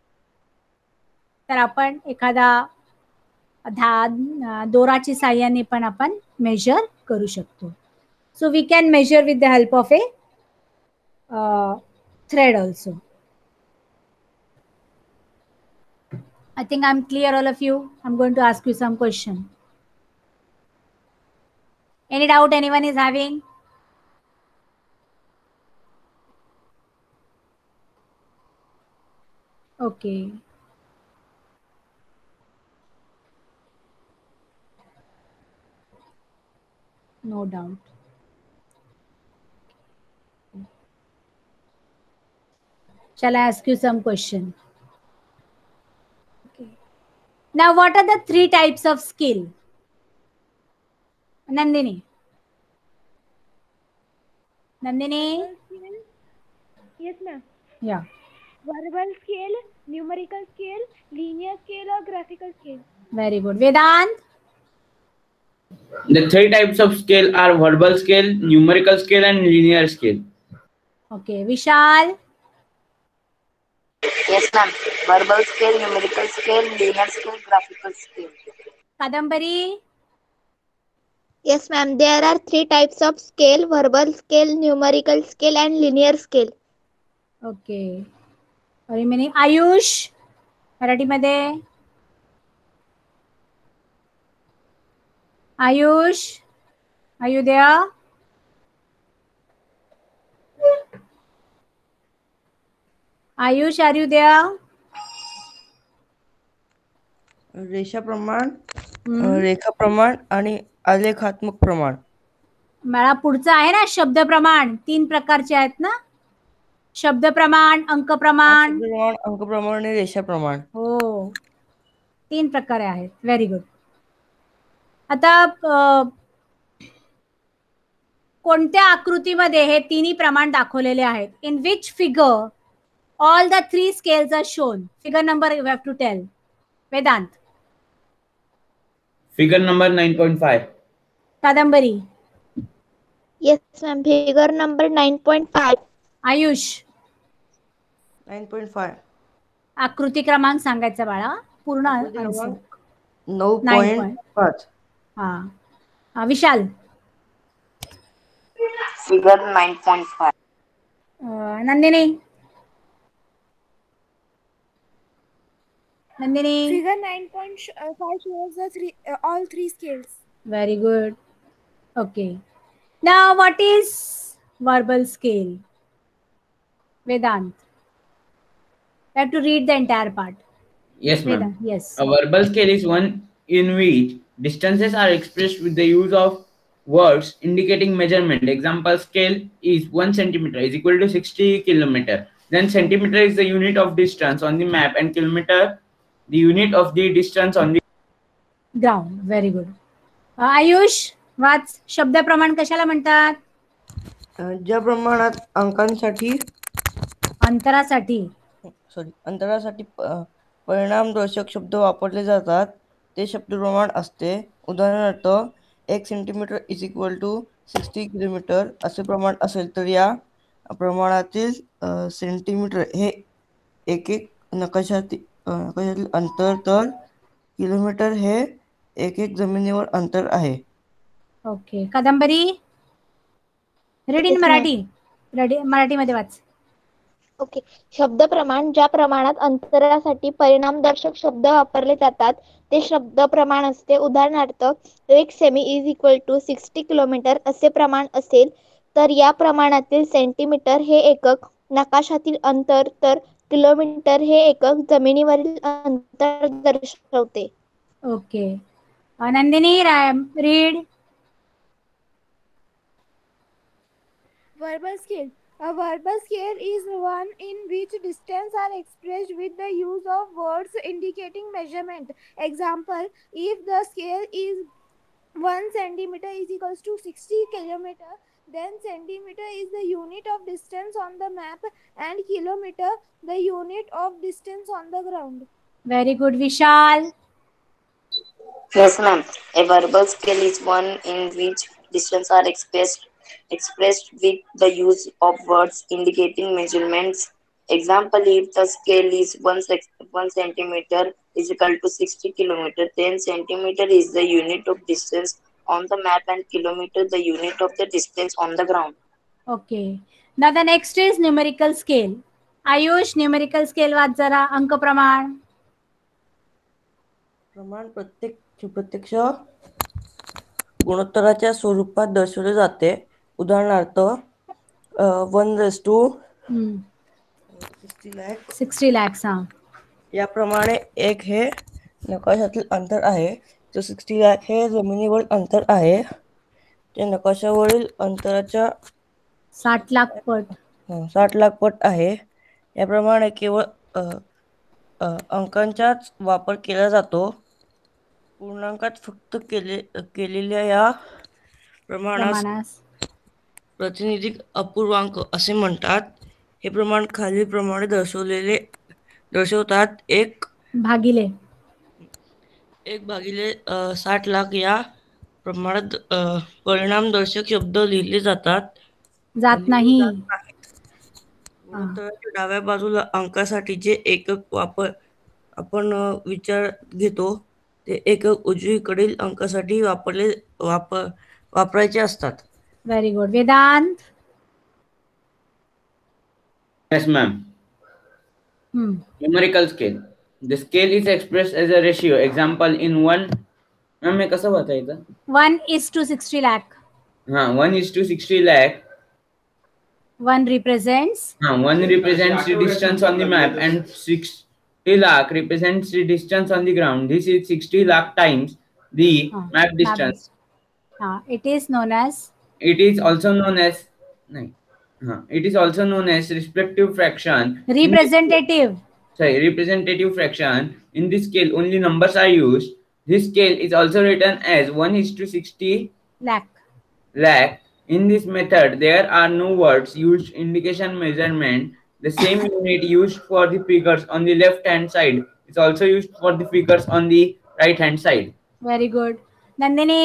तर आपण एखादा धा दोराची साह्याने पण आपण मेजर करू शकतो. So we can measure with the help of a thread also. I think I'm clear, all of you. I'm going to ask you some question. Any doubt anyone is having? Okay. No doubt. Shall I ask you some question? Okay. Now, what are the three types of skill? Nandini. Nandini. Yes, ma'am. Yeah. Verbal scale, numerical scale, linear scale, or graphical scale. Very good. Vedant. The three types of scale are verbal scale, numerical scale, and linear scale. Okay. Vishal. Yes, ma'am. Verbal scale, numerical scale, linear scale, graphical scale. Kadambari. Yes, ma'am. There are three types of scale: verbal scale, numerical scale, and linear scale. Okay. remaining Ayush मराठीमध्ये Ayush are you there? Ayush are you there? रेषा प्रमाण, हम्म. रेखा प्रमाण आणि आलेखात्मक प्रमाण. मला पुढचं आहे ना शब्द प्रमाण. तीन प्रकारचे आहेत ना, शब्द प्रमाण, अंक प्रमाण, प्रमाण, अंक प्रमाण आणि रेषा प्रमाण. हो, तीन प्रकारे आहेत. Very good. आता कोणत्या आकृतीमध्ये हे तिन्ही प्रमाण दाखवलेले आहेत? In which figure all the three scales are shown? Figure number you have to tell. Vedant. Figure number nine point five. Kadambari. Yes, ma'am. Figure number nine point five. Ayush. nine point five. आकृती क्रमांक सांगायचा बाळा, पूर्ण आन्सर. नऊ point पाच. हा. Vishal. Figure nine point five. Nandini. Nandini. Figure nine point five shows the three uh, all three scales. Very good. Okay. Now, what is verbal scale? Vedant. You have to read the entire part. Yes, ma'am. Vedant, yes. A verbal scale is one in which distances are expressed with the use of words indicating measurement. Example, scale is one centimeter is equal to sixty kilometer. Then centimeter is the unit of distance on the map and kilometer the unit of the distance on the ground. Very good. Uh, Ayush, वाच. शब्द प्रमाण कशाला म्हणतात? ज्या प्रमाणात अंकांसाठी अंतरासाठी sorry अंतरासाठी परिणामदर्शक शब्द वापरले जातात ते शब्द प्रमाण असते. उदाहरणार्थ एक centimetre is equal to sixty kilometre असे प्रमाण असेल तर या प्रमाणातील सेंटीमीटर हे एक एक नकाशातील नकाशातील अंतर, तर किलोमीटर हे एक एक जमिनीवर अंतर आहे. Okay. Kadambari. Read in Marathi. मराठीमध्ये वाच. ओके. शब्द प्रमाण ज्या प्रमाणात अंतरासाठी परिणामदर्शक शब्द वापरले जातात ते शब्द प्रमाण असते. उदाहरणार्थ एक सेमी is equal to sixty kilometre असे प्रमाण असेल तर या प्रमाणातील सेंटीमीटर हे एकक नकाशातील अंतर, तर किलोमीटर हे एकक जमिनीवरील अंतर दर्शवते. Okay. Nandini, read. Verbal scale. A verbal scale is one in which distance are expressed with the use of words indicating measurement. Example, if the scale is one centimeter is equals to sixty kilometer, then centimeter is the unit of distance on the map and kilometer the unit of distance on the ground. Very good. Vishal. Yes, ma'am. A verbal scale is one in which distance are expressed expressed with the use of words indicating measurements. Example, if the scale is one, one centimeter is equal to sixty kilometer, then centimeter is the unit of distance on the map and kilometer the unit of the distance on the ground. Okay. Now the next is numerical scale. Ayush, numerical scale वाच जरा. अंक प्रमाण. प्रमाण प्रत्येक प्रत्यक्ष गुणोत्तराच्या स्वरूपात दर्शवले जाते. उदाहरणार्थ one is to sixty lakh sixty lakhs हा. याप्रमाणे एक हे नकाशातील अंतर आहे, तर सिक्स्टी लॅक हे जमिनीवरील अंतर आहे. ते नकाशावरील अंतराच्या साठ लाख पट साठ लाख पट आहे. याप्रमाणे केवळ अंकांचाच वापर केला जातो. पूर्णांकात फक्त केले केलेल्या या प्रमाणास प्रातिनिधिक अपूर्णांक असे म्हणतात. हे प्रमाण खालीलप्रमाणे दर्शवलेले दर्शवतात. एक भागिले एक भागिले साठ लाख या प्रमाणात परिणामदर्शक शब्द लिहिले जातात. जात नाही. गुणोत्तराच्या डाव्या बाजूला अंकासाठी जे एकक वापर आपण विचार घेतो ते एकक उजवीकडील अंकासाठी वापरले वापर वापरायचे असतात. Very good. Vedant. Yes, ma'am. Hmm. Numerical scale. The scale is expressed as a ratio. Example in one. Ma'am, मैं कैसा बताया? One is to sixty lakh. हाँ, one is to sixty lakh. One represents. हाँ, one represents the distance on the map, and sixty lakh represents the distance on the ground. This is sixty lakh times the हाँ, map distance. हाँ, it is known as. It is also known as. नहीं. हाँ, it is also known as respective fraction. Representative. Sorry, representative fraction. In this scale, only numbers are used. This scale is also written as one is to sixty lakh. lakh. In this method, there are no words used indication measurement. The same unit used for the figures on the left hand side is also used for the figures on the right hand side. Very good. Nandini.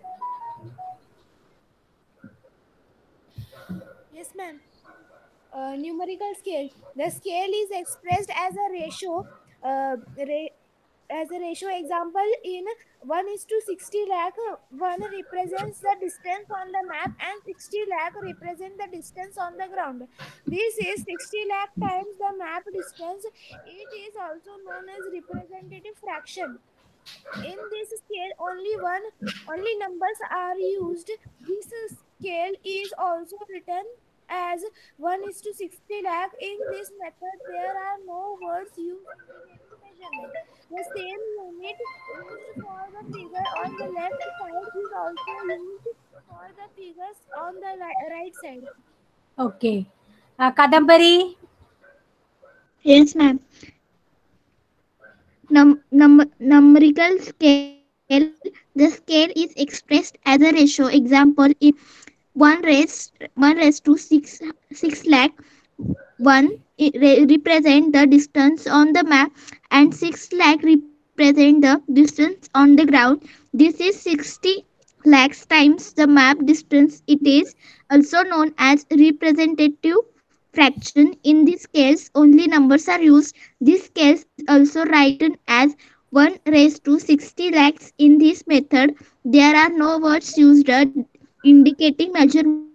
Yes, ma'am. Uh, numerical scale. The scale is expressed as a ratio. Uh, ra- as a ratio. Example in one is to sixty lakh. One represents the distance on the map, and sixty lakh represent the distance on the ground. This is sixty lakh times the map distance. It is also known as representative fraction. In this scale, only one only numbers are used. This scale is also written as one is to sixty lakh. In this method, there are no words used indicating measurement. The same unit used for the figure on the left side is also used for the figures on the right side. Okay. Uh, Kadambari. Yes, ma'am. Num num numerical scale. The scale is expressed as a ratio. Example in one raised one raised to six six lakh. One re represent the distance on the map, and six lakh represent the distance on the ground. This is sixty lakhs times the map distance. It is also known as representative fraction. In this case, only numbers are used. This case is also written as one raised to sixty lakhs. In this method, there are no words used indicating measurement.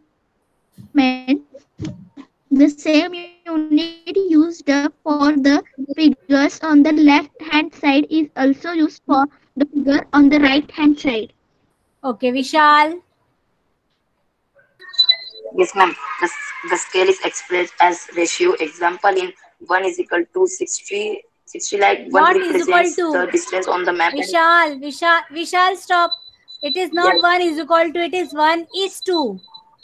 The same unit used for the figures on the left hand side is also used for the figure on the right hand side. Okay, Vishal. Yes, ma'am. The, the scale is expressed as ratio. Example in one is equal to sixty, sixty lakh. One What is equal represents to? the distance on the map. Vishal, Vishal, Vishal, stop. It is not Yes. one is equal to, it is one is to.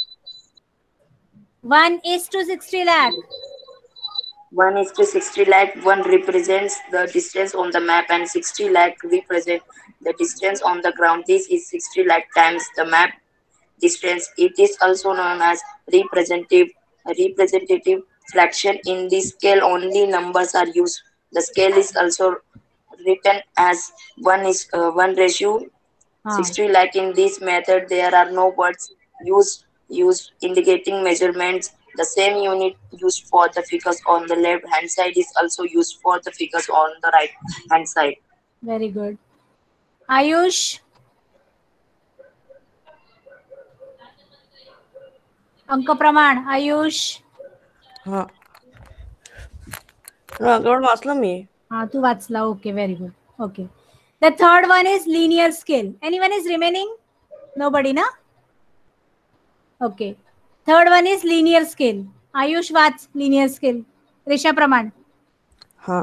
one is to sixty lakh. one is to sixty lakh. One represents the distance on the map, and sixty lakh represent the distance on the ground. This is sixty lakh times the map distance. It is also known as representative representative fraction. In this scale, only numbers are used. The scale is also written as one is uh, one ratio Ah. sixty lakh. In this method, there are no words used used indicating measurements. The same unit used for the figures on the left hand side is also used for the figures on the right hand side. Very good. Ayush. अंक प्रमाण. आयुष. हा आगळ वाचलं मी. हा तू वाचला. Okay, very good. Okay. The third one is linear scale. Anyone is remaining? Nobody, na? Okay. Third one is linear scale. Ayush Vats, linear scale. रेषा प्रमाण. हा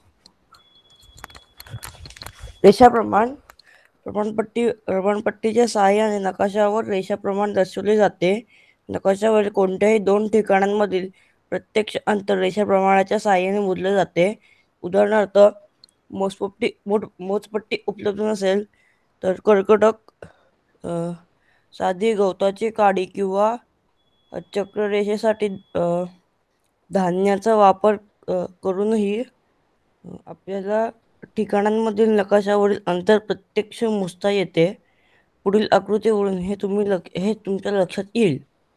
रेषा प्रमाण प्रमाणपट्टी प्रमाणपट्टीच्या सहाय्याने नकाशावर रेषा प्रमाण दर्शवले जाते. नकाशावर कोणत्याही दोन ठिकाणांमधील प्रत्यक्ष अंतर रेषा प्रमाणाच्या सहाय्याने मोजले जाते. उदाहरणार्थ मोजपट्टी मोज मोजपट्टी उपलब्ध नसेल तर कर्कटक साधी गवताची काडी किंवा चक्ररेषेसाठी धान्याचा वापर करूनही आपल्याला ठिकाणांमधील नकाशावरील अंतर प्रत्यक्ष मोजता येते. पुढील आकृतीवरून हे तुम्ही हे तुमच्या लक्षात येईल.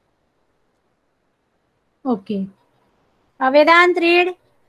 Okay. Vedant, read.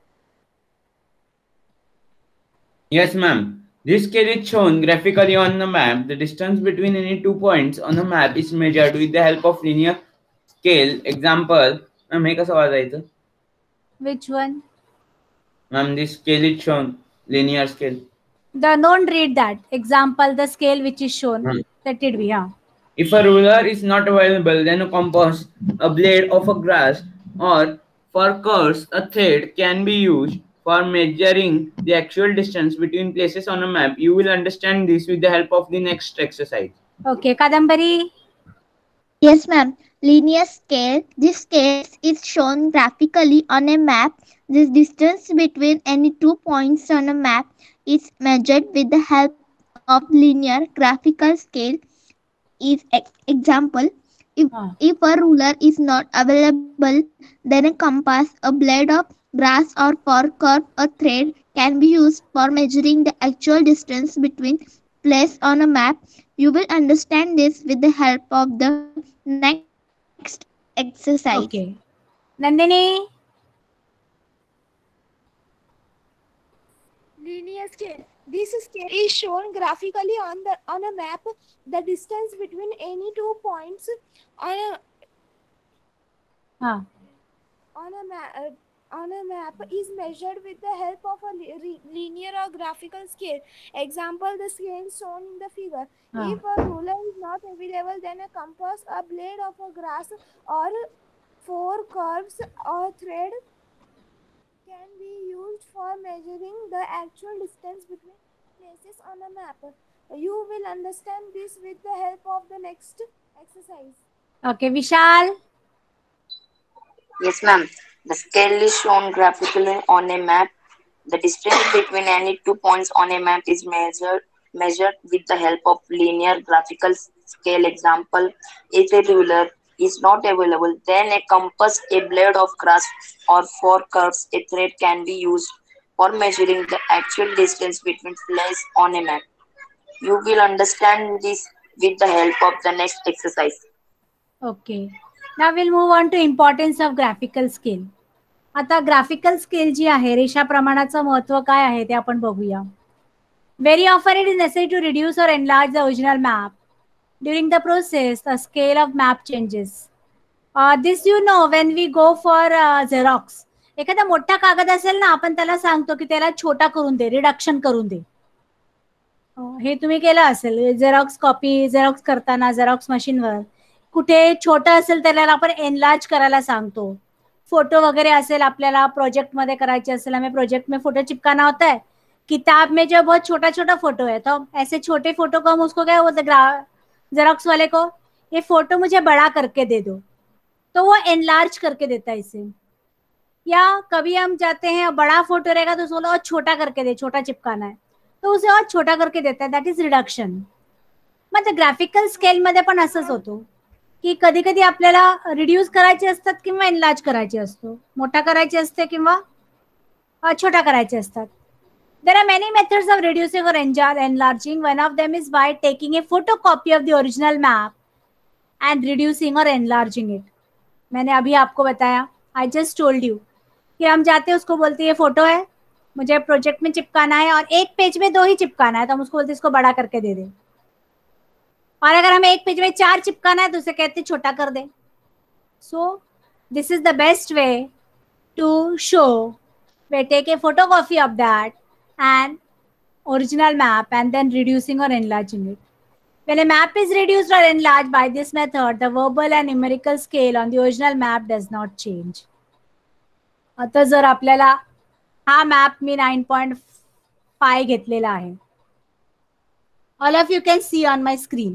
Yes, ma'am. This scale is shown graphically on the map. The distance between any two points on the map is measured with the help of linear scale. Example, ma'am, हे कसं वाचायचं? Which one? Ma'am, this scale is shown linear scale. The don't read that. Example, the scale which is shown. Hmm. Let it be. Yeah. If a ruler is not available, then a compass, a blade of a grass, or for curves, a thread can be used for measuring the actual distance between places on a map. You will understand this with the help of the next exercise. Okay, Kadambari. Yes, ma'am. Linear scale. This scale is shown graphically on a map. This distance between any two points on a map is measured with the help of linear graphical scale. Is example, if, Ah. if a ruler is not available, then a compass, a blade of grass, or for curve, a thread can be used for measuring the actual distance between places on a map. You will understand this with the help of the next exercise. Okay. Nandini. Linear scale. This scale is shown graphically on the on a map. The distance between any two points on a हाँ. on a map uh, on a map is measured with the help of a li- linear or graphical scale. Example, the scale shown in the figure. Ah. If a ruler is not available, then a compass, a blade of a grass, or four curves or thread can be used for measuring the actual distance between places on a map. You will understand this with the help of the next exercise. Okay, Vishal. Yes, ma'am. The scale is shown graphically on a map. The distance between any two points on a map is measured measured with the help of linear graphical scale. Example, if a ruler is not available, then a compass, a blade of grass, or four curves, a thread can be used for measuring the actual distance between places on a map. You will understand this with the help of the next exercise. Okay. Now we'll move on to importance of graphical scale. आता graphical scale जी आहे रेषा प्रमाणाचं महत्व काय आहे ते आपण बघूया. Very often it is necessary to reduce or enlarge the original map. During the process, the scale of map changes. Uh, this you know when we go for uh, Xerox. एखादा मोठा कागद असेल ना, आपण त्याला सांगतो की त्याला छोटा करून दे, रिडक्शन करून दे. हे तुम्ही केलं असेल झेरॉक्स कॉपी झेरॉक्स करताना झेरॉक्स मशीनवर कुठे छोटं असेल त्याला आपण एनलार्ज करायला सांगतो. फोटो वगैरह असेल आपल्याला प्रोजेक्ट मध्ये करायचे असेल, हमें प्रोजेक्ट में फोटो चिपकाना होता है, किताब में जो बहुत छोटा छोटा फोटो है तो ऐसे छोटे फोटो को हम उसको क्या बोलते जेरॉक्स वाले को, ये फोटो मुझे बड़ा करके दे दो, तो वो एनलार्ज करके देता है इसे. या कभी हम जाते हैं बड़ा फोटो रहेगा तो उसको और छोटा करके दे, छोटा चिपकाना है तो उसे और छोटा करके देता है, दॅट इज रिडक्शन. मग ग्राफिकल स्केल मध्ये पण असंच होतो की कधी कधी आपल्याला रिड्यूस करायचे असतात किंवा एनलार्ज करायचे असतो, मोठा करायचे असते किंवा छोटा करायचे असतात. There are many methods of reducing or enlarging. One of them is by taking a photocopy of the original map and reducing or enlarging it. मैंने अभी आपको बताया, I just told you कि हम जाते हैं उसको बोलते हैं फोटो है मुझे प्रोजेक्ट में चिपकाना है और एक पेज में दो ही चिपकाना है तो हम उसको बोलते हैं इसको बड़ा करके दे दे. और अगर हमें एक पेज में चार चिपकाना है तो उसे कहते हैं छोटा कर दे. So this is the best way to show. We take a photocopy of that and original map and then reducing or enlarging it. When a map is reduced or enlarged by this method, the verbal and numerical scale on the original map does not change. आता जर आपल्याला हा map मी nine point five घेतलेला आहे. All of you can see on my screen.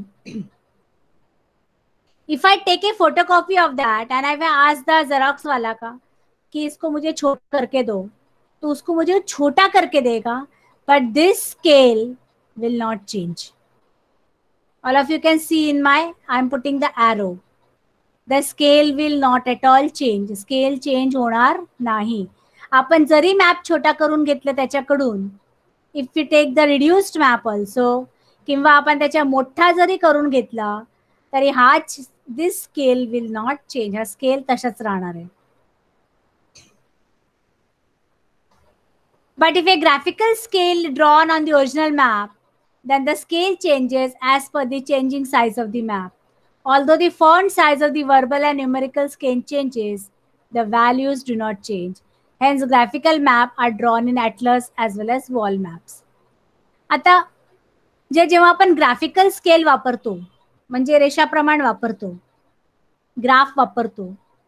If I take a photocopy of that and I will ask the Xerox वाला का कि इसको मुझे छोटा करके दो, तो उसको मुझे छोटा करके देगा, but this scale will not change. All of you can see in my, I'm putting the arrow. The scale will not at all change. Scale change होणार नाही. आपण जरी मॅप छोटा करून घेतलं त्याच्याकडून, if we take the reduced map also, किंवा आपण त्याच्या मोठा जरी करून घेतला तरी हा this scale will not change. हा स्केल तशाच राहणार आहे. But if a graphical scale drawn on the original map, then the scale changes as per the changing size of the map. Although the font size of the verbal and numerical scale changes, the values do not change. Hence, graphical maps are drawn in atlas as well as wall maps. आता जे जेव्हा आपण graphical scale वापरतो, म्हणजे रेषाप्रमाण वापरतो, graph वापरतो,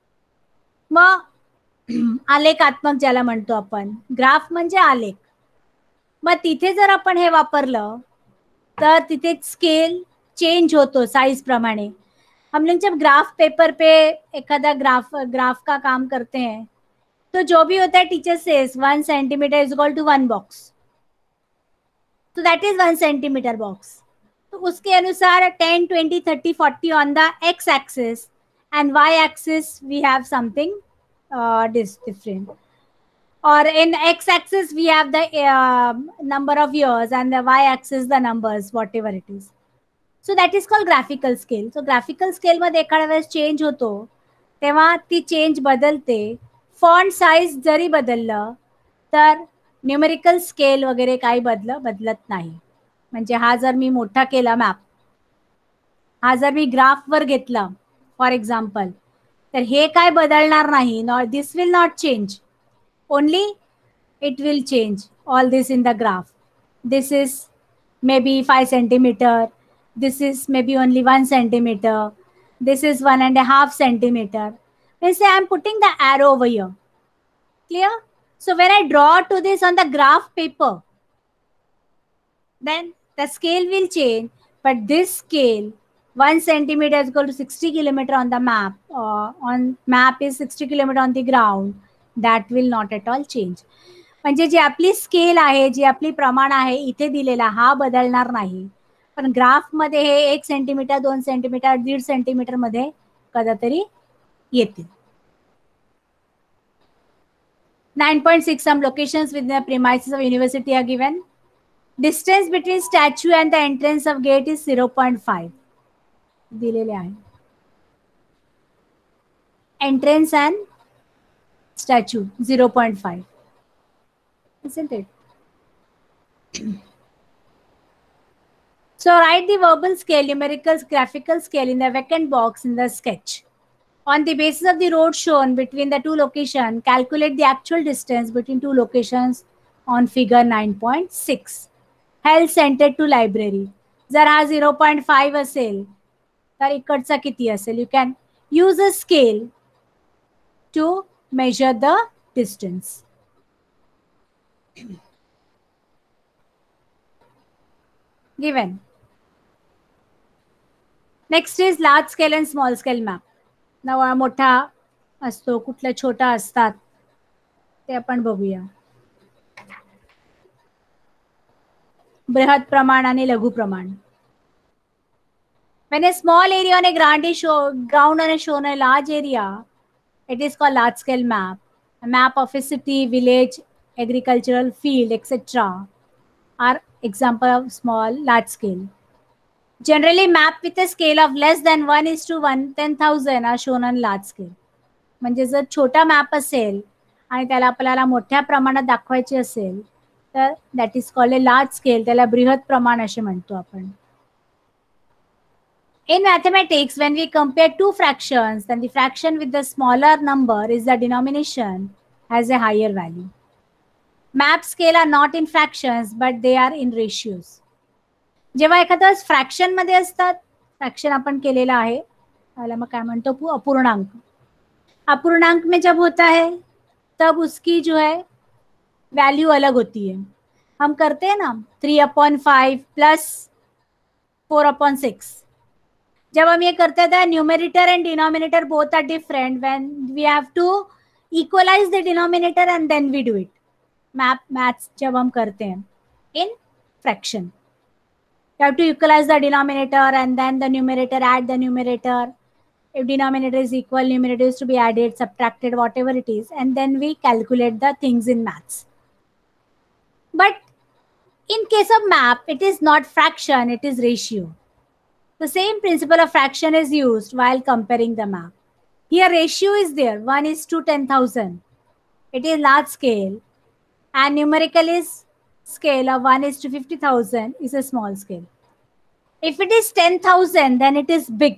मग आलेखात्मक ज्याला म्हणतो आपण, ग्राफ म्हणजे आलेख, मग तिथे जर आपण हे वापरलं तर तिथे स्केल चेंज होतो साइज प्रमाणे. हम लोग जब ग्राफ पेपर पे एखादा ग्राफ ग्राफ का काम करते हैं तो जो भी होता है teacher says one centimetre is equal to one box, तो that is one centimetre box. तो उसके अनुसार ten twenty thirty forty on the X axis and Y axis we have something different. Or in x-axis we have the uh, number of years and the y-axis the numbers, whatever it is. So that is called graphical scale. So graphical scale मध्ये एखाद्या वेळेस change होतो तेव्हा ती change बदलते. Font size जरी बदललं तर numerical scale वगैरे काही बदल बदलत नाही. म्हणजे हा जर मी मोठा केला मॅप, हा जर मी ग्राफवर घेतला फॉर एक्झाम्पल, तर हे काय बदलणार नाही. Not this will not change. Only it will change all this in the graph. This is maybe five centimeter. This is maybe only one centimeter. This is one and a half centimeter. Let's say I'm putting the arrow over here. Clear? So when I draw to this on the graph paper, then the scale will change. But this scale, one centimeter is equal to sixty kilometer on the map. Uh, on map is sixty kilometer on the ground. That will not at all change. म्हणजे जी आपली scale आहे, जी आपली प्रमाण आहे इथे दिलेला, हा बदलणार नाही. पण ग्राफ मध्ये हे एक सेंटीमीटर, दोन सेंटीमीटर, दीड सेंटीमीटर मध्ये कदातरी येतील. nine point six some locations within the premises of university are given. Distance between statue and the entrance of gate is zero point five. दिलेले आहे. Entrance and statue zero point five, isn't it? So write the verbal scale, numerical, graphical scale in the vacant box in the sketch. On the basis of the road shown between the two locations, calculate the actual distance between two locations on figure nine point six. Held centered to library. जर हा zero point five असेल तर इकडचा किती असेल? You can use a scale to measure the distance. Given. Next is large scale and small scale map. नवा मोठा असतो, कुठला छोटा असतात ते आपण बघूया. बृहत प्रमाण आणि लघु प्रमाण. When a small area on a ground is show, ground on a shown a large area, it is called large scale map. A map of a city, village, agricultural field, et cetera are example of small, large scale. Generally, map with a scale of less than one is to one ten thousand are shown on large scale. म्हणजे जर छोटा map असेल आणि त्याला आपल्याला मोठ्या प्रमाणात दाखवायचे असेल तर that is called a large scale. त्याला बृहत प्रमाण असे म्हणतो आपण. In mathematics, when we compare two fractions, then the fraction with the smaller number is the denomination has a higher value. Map scale are not in fractions but they are in ratios. जेव्हा एखादं fraction मध्ये असतात, fraction आपण केलेलं आहे त्याला मग काय म्हणतो, अपूर्णांक. अपूर्णांक में जब होता है तब उसकी जो है वैल्यू अलग होती है. हम करते हैं ना three upon five plus four upon six. जब हम ये करते थे numerator and denominator both are different when we have to equalise the denominator and then we do it. Map maths जब हम करते हैं in fraction, you have to equalize the denominator and then the numerator, add the numerator. If denominator is equal, numerator is to be added, subtracted, whatever it is, and then we calculate the things in maths. But in case of map, it is not fraction, it is ratio. The same principle of fraction is used while comparing the map. Here ratio is there, one is to ten thousand. It is large scale, and numerical is scale of one is to fifty thousand is a small scale. If it is ten thousand, then it is big.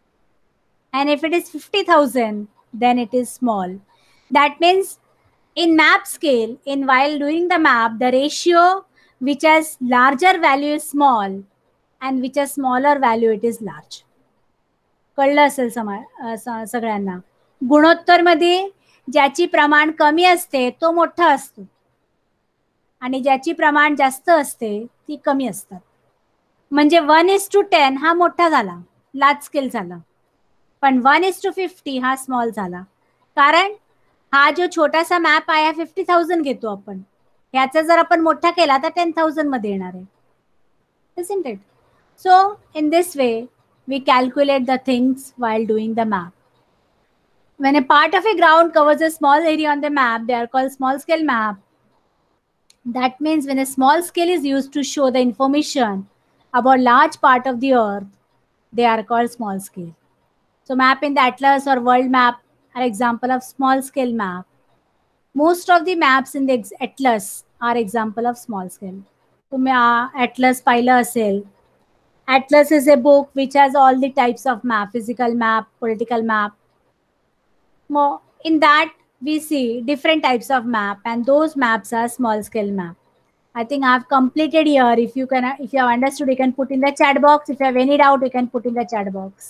And if it is fifty thousand, then it is small. That means in map scale, in while doing the map, the ratio which has larger value is small and which has smaller value it is large. कळलं असेल समा सगळ्यांना. गुणोत्तर मध्ये ज्याची प्रमाण कमी असते तो मोठा असतो आणि ज्याची प्रमाण जास्त असते ती कमी असतात. म्हणजे वन इज टू टेन हा मोठा झाला, लार्ज स्केल झाला, पण वन इज टू फिफ्टी हा स्मॉल झाला. कारण हा जो छोटासा मॅप आहे फिफ्टी थाउजंड घेतो आपण, ह्याचा जर आपण मोठा केला तर टेन थाउजंड मध्ये येणार आहे. Isn't it? So in this way we calculate the things while doing the map. When a part of a ground covers a small area on the map, they are called small scale map. That means when a small scale is used to show the information about large part of the earth, they are called small scale. So map in the atlas or world map are example of small scale map. Most of the maps in the atlas are example of small scale. तुम्ही atlas पाहिलं असेल. Atlas is a book which has all the types of map, physical map, political map. More in that we see different types of map, and those maps are small scale map. I think I have completed here. If you can, if you have understood, you can put in the chat box. If you have any doubt, you can put in the chat box.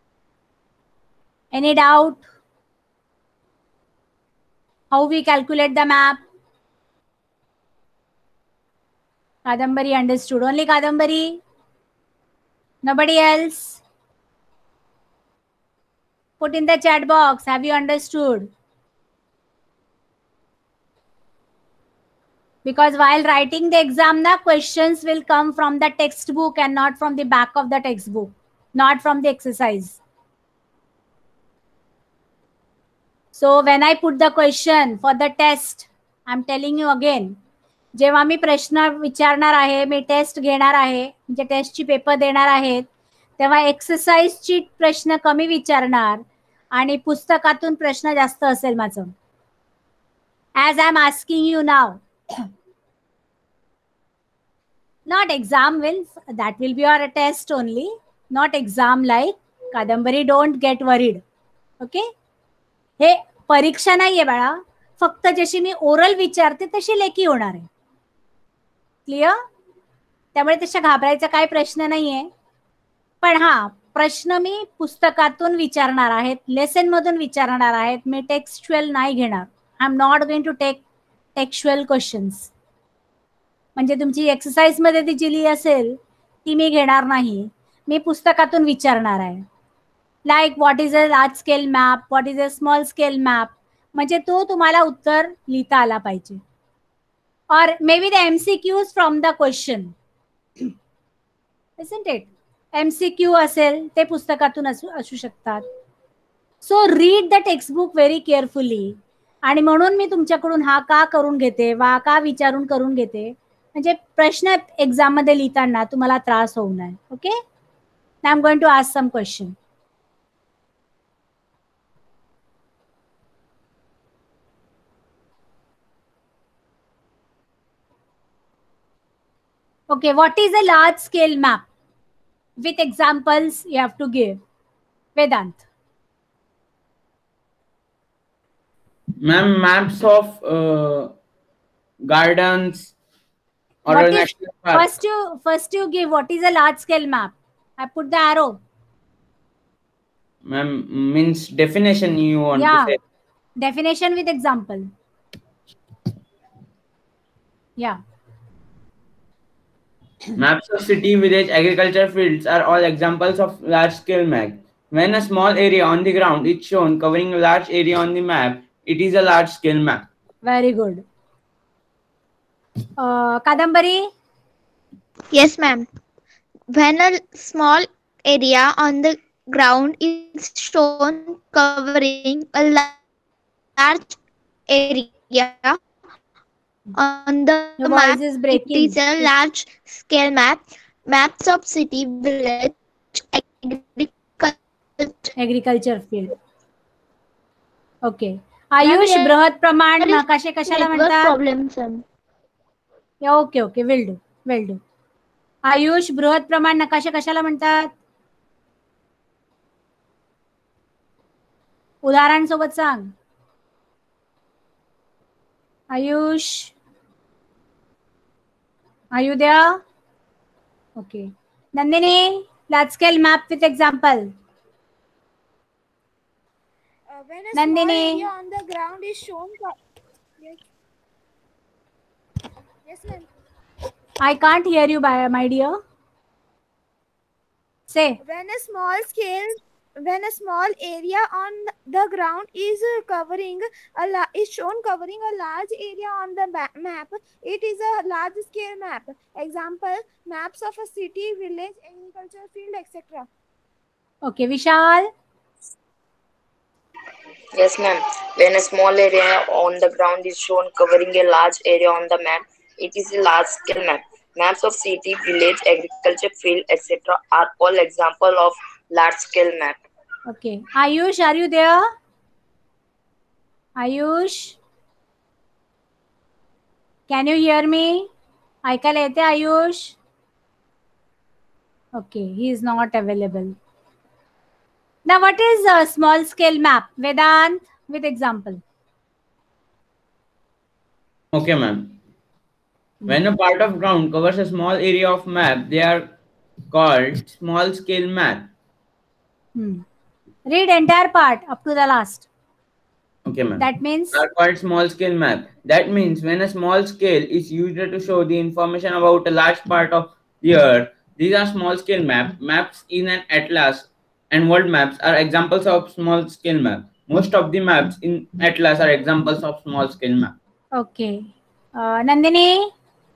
Any doubt? How we calculate the map? Kadambari understood. Only Kadambari? Nobody else? Put in the chat box. Have you understood? Because while writing the exam, the questions will come from the textbook and not from the back of the textbook, not from the exercise. So when I put the question for the test, I'm telling you again, जेव्हा मी प्रश्न विचारणार आहे, मी test घेणार आहे, म्हणजे टेस्टची paper देणार आहेत, तेव्हा एक्सरसाइजची प्रश्न कमी विचारणार आणि पुस्तकातून प्रश्न जास्त असेल माझं. As I'm asking you now. Not exam will, that will be your test only, not exam like Kadambari. Don't get worried. Okay? हे परीक्षा नाहीये बाळा, फक्त जशी मी ओरल विचारते तशी लेखी होणार आहे. क्लिअर? त्यामुळे तशा घाबरायचा काही प्रश्न नाहीये. पण हा प्रश्न मी पुस्तकातून विचारणार आहेत, लेसन मधून विचारणार आहेत. मी टेक्स्चुअल नाही घेणार. I am not going to take textual questions. म्हणजे तुमची एक्सरसाइज मध्ये ती जी लिहिली असेल ती मी घेणार नाही, मी पुस्तकातून विचारणार आहे. Like what is a large scale map, what is a small scale map, म्हणजे तो तुम्हाला उत्तर लिहिता आला पाहिजे. और may be the MCQs from the question, isn't it? MCQ असेल ते पुस्तकातून असू असू शकतात. So read the textbook very carefully. आणि म्हणून मी तुमच्याकडून हा का करून घेते, वा का विचारून करून घेते, म्हणजे प्रश्न एक्झाम मध्ये लिहिताना तुम्हाला त्रास होऊ नये. Okay? I am going to ask some question. Okay, what is a large scale map? With examples you have to give. Vedant. Ma'am, maps of uh, gardens, or What a is national park. first you first you give what is a large scale map? I put the arrow. Ma'am, means definition you want Yeah. to say. Definition with example. Yeah. Maps of city, village, agriculture fields are all examples of large-scale map. When a small area on the ground is shown covering a large area on the map, it is a large-scale map. Very good. Uh, Kadambari. Yes, ma'am. When a small area on the ground is shown covering a large area on the Your map, voice is it breaking. is a large scale map. Maps of city, village, agriculture. Agriculture field. Okay. Ayush बृहत प्रमाण नकाशे कशाला network म्हणतात? Problem sir. Okay okay will do will do. Ayush बृहत प्रमाण नकाशे कशाला म्हणतात? उदाहरण सोबत सांग. Ayush, are you there? Okay. Nandini, large scale map with example. Uh, when a Nandini. small area on the ground is shown. Yes, yes ma'am. I can't hear you, my dear. Say. When a small scale, when a small area on the ground is covering a la- is shown covering a large area on the ba- map, it is a large scale map. Example: maps of a city, village, agriculture field, et cetera. Okay, Vishal. Yes, ma'am. When a small area on the ground is shown covering a large area on the map, it is a large-scale map. Maps of city, village, agriculture field, et cetera are all examples of large-scale map. Okay. Ayush, are you there? Ayush? Can you hear me? ऐकायला येते Ayush? Okay, he is not available. Now, what is a small scale map? Vedant, with example. Okay, ma'am. When a part of ground covers a small area of map, they are called small scale map. Hmm. Read entire part up to the last. Okay, ma'am. That means Are called small scale map. That means when a small scale is used to show the information about a large part of the earth, these are small scale map. Maps in an atlas and world maps are examples of small scale map. Most of the maps in atlas are examples of small scale map. Okay. Uh, Nandini?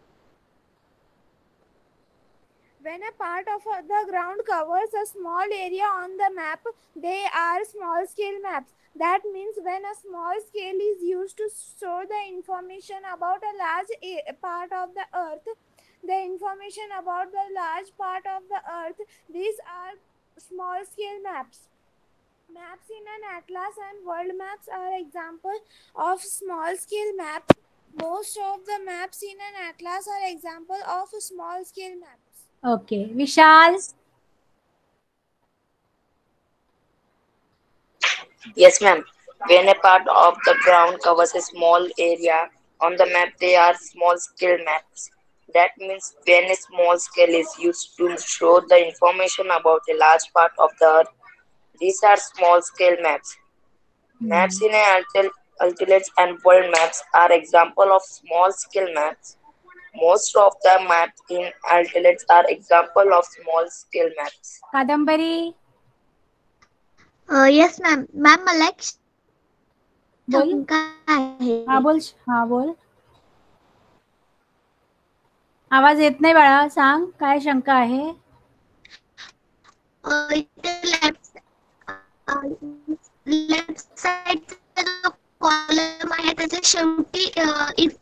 When a part of the ground covers a small area on the map, they are small scale maps. That means when a small scale is used to show the information about a large part of the earth, the information about the large part of the earth, these are small scale maps. Maps in an atlas and world maps are examples of small scale maps. Most of the maps in an atlas are examples of small scale maps. Okay. Vishal? Yes, ma'am. When a part of the ground covers a small area on the map, they are small scale maps. That means when a small scale is used to show the information about a large part of the earth, these are small scale maps. Hmm. Maps in a altitude and world maps are examples of small scale maps. Most of the maps in altitudes are examples of small scale maps. Kadambari? Uh, yes, ma'am. Ma'am, मला एक बोल. शंका आहे. हा बोल हा बोल. आवाज येत नाही बाळा, सांग काय शंका आहे? लेफ्ट लेफ्ट साइडचा जो कॉलम आहे त्याच्या शेवटी इफ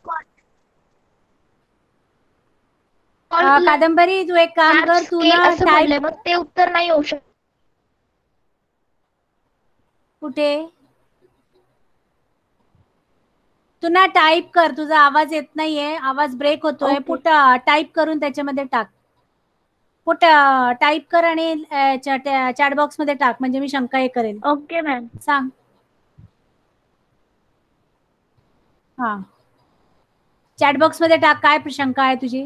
कादंबरी तू एक काम कर, तू ना टाइप, मग ते उत्तर नाही येऊ शकत. कुठे तू ना टाइप कर, तुझा आवाज येत नाहीये, आवाज ब्रेक होतोय. पुट टाइप करून त्याच्यामध्ये टाक. पुट टाइप कर आणि चॅट बॉक्स मध्ये टाक, म्हणजे मी शंका हे करेल. Okay ma'am. सांग. हा चॅट बॉक्स मध्ये टाक, काय शंका आहे तुझी?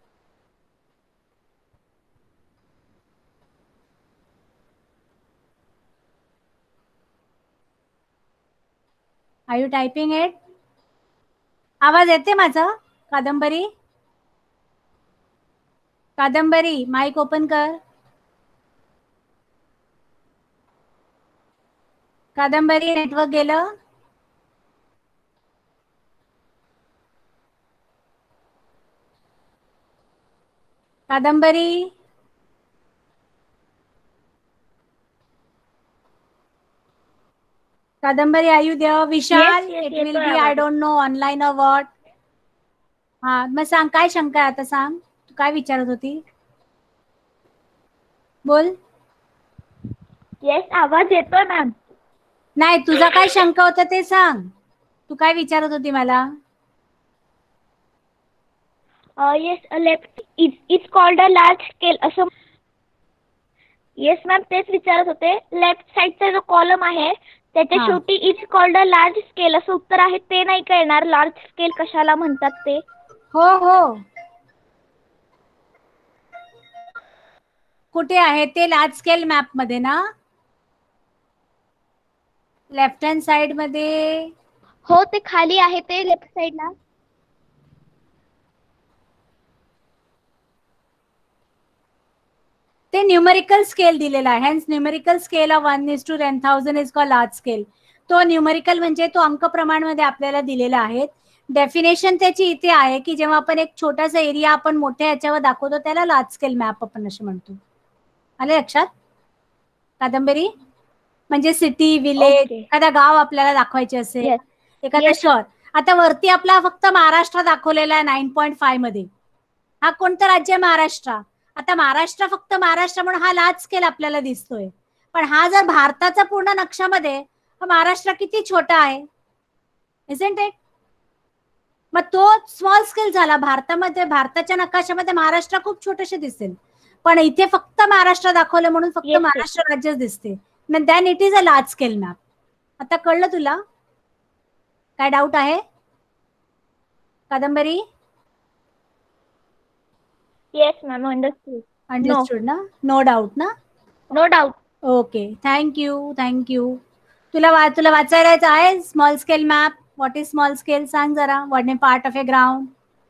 Are you typing it? आवाज येते माझा? कादंबरी, कादंबरी माइक ओपन कर. कादंबरी नेटवर्क गेलं. Kadambari, Kadambari are you there? Vishal, yes, it येतोय विल बी आवाज. I don't know online a what. हा मग सांग, काय शंका आहे आता? सांग, तू काय विचारत होती? बोल. येस, आवाज येतोय मॅम. नाही, तुझा काय शंका होता ते सांग. तू काय विचारत होती मला? Yes, left it's called a large scale असं. येस मॅम, तेच विचारत होते. लेफ्ट साइडचा जो कॉलम आहे त्याच्या हा. शेवटी it's called a large scale असं उत्तर आहे, ते नाही कळणार. लार्ज स्केल कशाला म्हणतात ते? हो हो, कुठे आहे ते? लार्ज स्केल मॅप मध्ये ना, लेफ्ट हँड साइड मध्ये. हो, ते खाली आहे ते लेफ्ट साइडला. ते न्यूमेरिकल स्केल दिलेला आहे. Hence numerical scale of one is to ten thousand is called large scale. तो न्यूमेरिकल म्हणजे तो अंक प्रमाण मध्ये आपल्याला दिलेला आहे. डेफिनेशन त्याची इथे आहे की जेव्हा आपण एक छोटासा एरिया आपण मोठ्या याच्यावर दाखवतो त्याला लार्ज स्केल मॅप आपण असे म्हणतो. आले लक्षात कादंबरी? म्हणजे सिटी, विलेज, ओके. एखादा गाव आपल्याला दाखवायचे असेल, येस. एखादा Yes. शहर. आता वरती आपला फक्त महाराष्ट्र दाखवलेला आहे नाईन पॉईंट फाय मध्ये. हा कोणतं राज्य? महाराष्ट्र. आता महाराष्ट्र फक्त महाराष्ट्र म्हणून हा लार्ज स्केल आपल्याला दिसतोय. पण हा जर भारताचा पूर्ण नक्षामध्ये, हा महाराष्ट्र किती छोटा आहे, इजंट इट? मग तो स्मॉल स्केल झाला. भारतामध्ये, भारताच्या नकाशामध्ये महाराष्ट्र खूप छोटेसे दिसेल, पण इथे फक्त महाराष्ट्र दाखवलं म्हणून फक्त Yes, yes. महाराष्ट्र राज्यच दिसते. Then it is a large scale map. आता कळलं तुला? काय डाऊट आहे Kadambari? Yes, ma'am. Understood. Understood ना? नो डाऊट ना? No doubt. Okay, thank you thank you. तुला वा तुला वाचायला आहे small scale map? What is small scale? सांग जरा. What is part of a ground?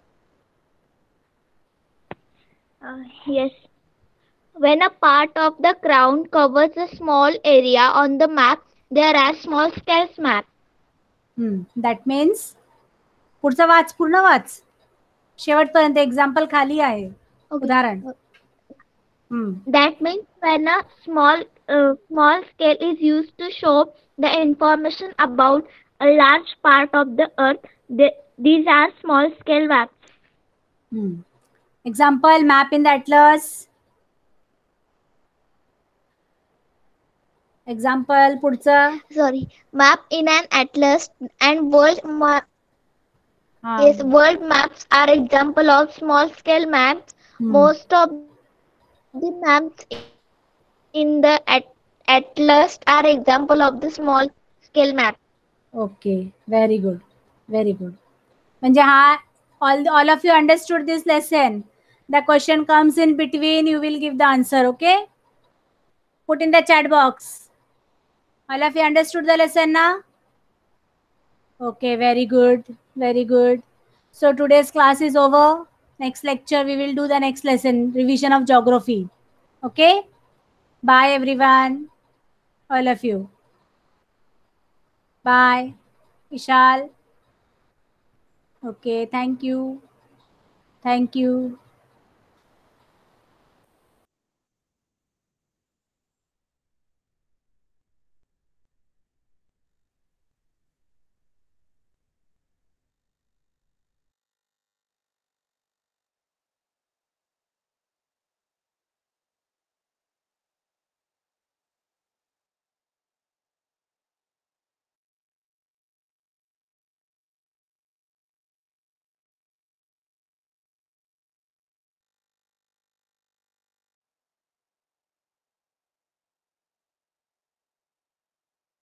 Uh, yes. When a part of the ground covers a small area on the map, there are small scale map. That means, पुढचा वाच, पूर्ण वाच शेवटपर्यंत. Example खाली आहे, उदाहरण. That means when a small uh, small scale is used to show the information about a large part of the earth, the, these are small scale maps. Example, map in the atlas. Example पुढचं. Sorry, map in an atlas and world ma- हा. yes, world maps are example of small scale maps. Hmm. Most of the maps in the at- atlas are example of the small scale map. Okay, very good, very good. म्हणजे हा all all of you understood this lesson. The question comes in between, you will give the answer. Okay, put in the chat box. All of you understood the lesson ना? Okay, very good, very good. So today's class is over. Next lecture we will do the next lesson, revision of geography. Okay, bye everyone, all of you. Bye Vishal. Okay, thank you, thank you.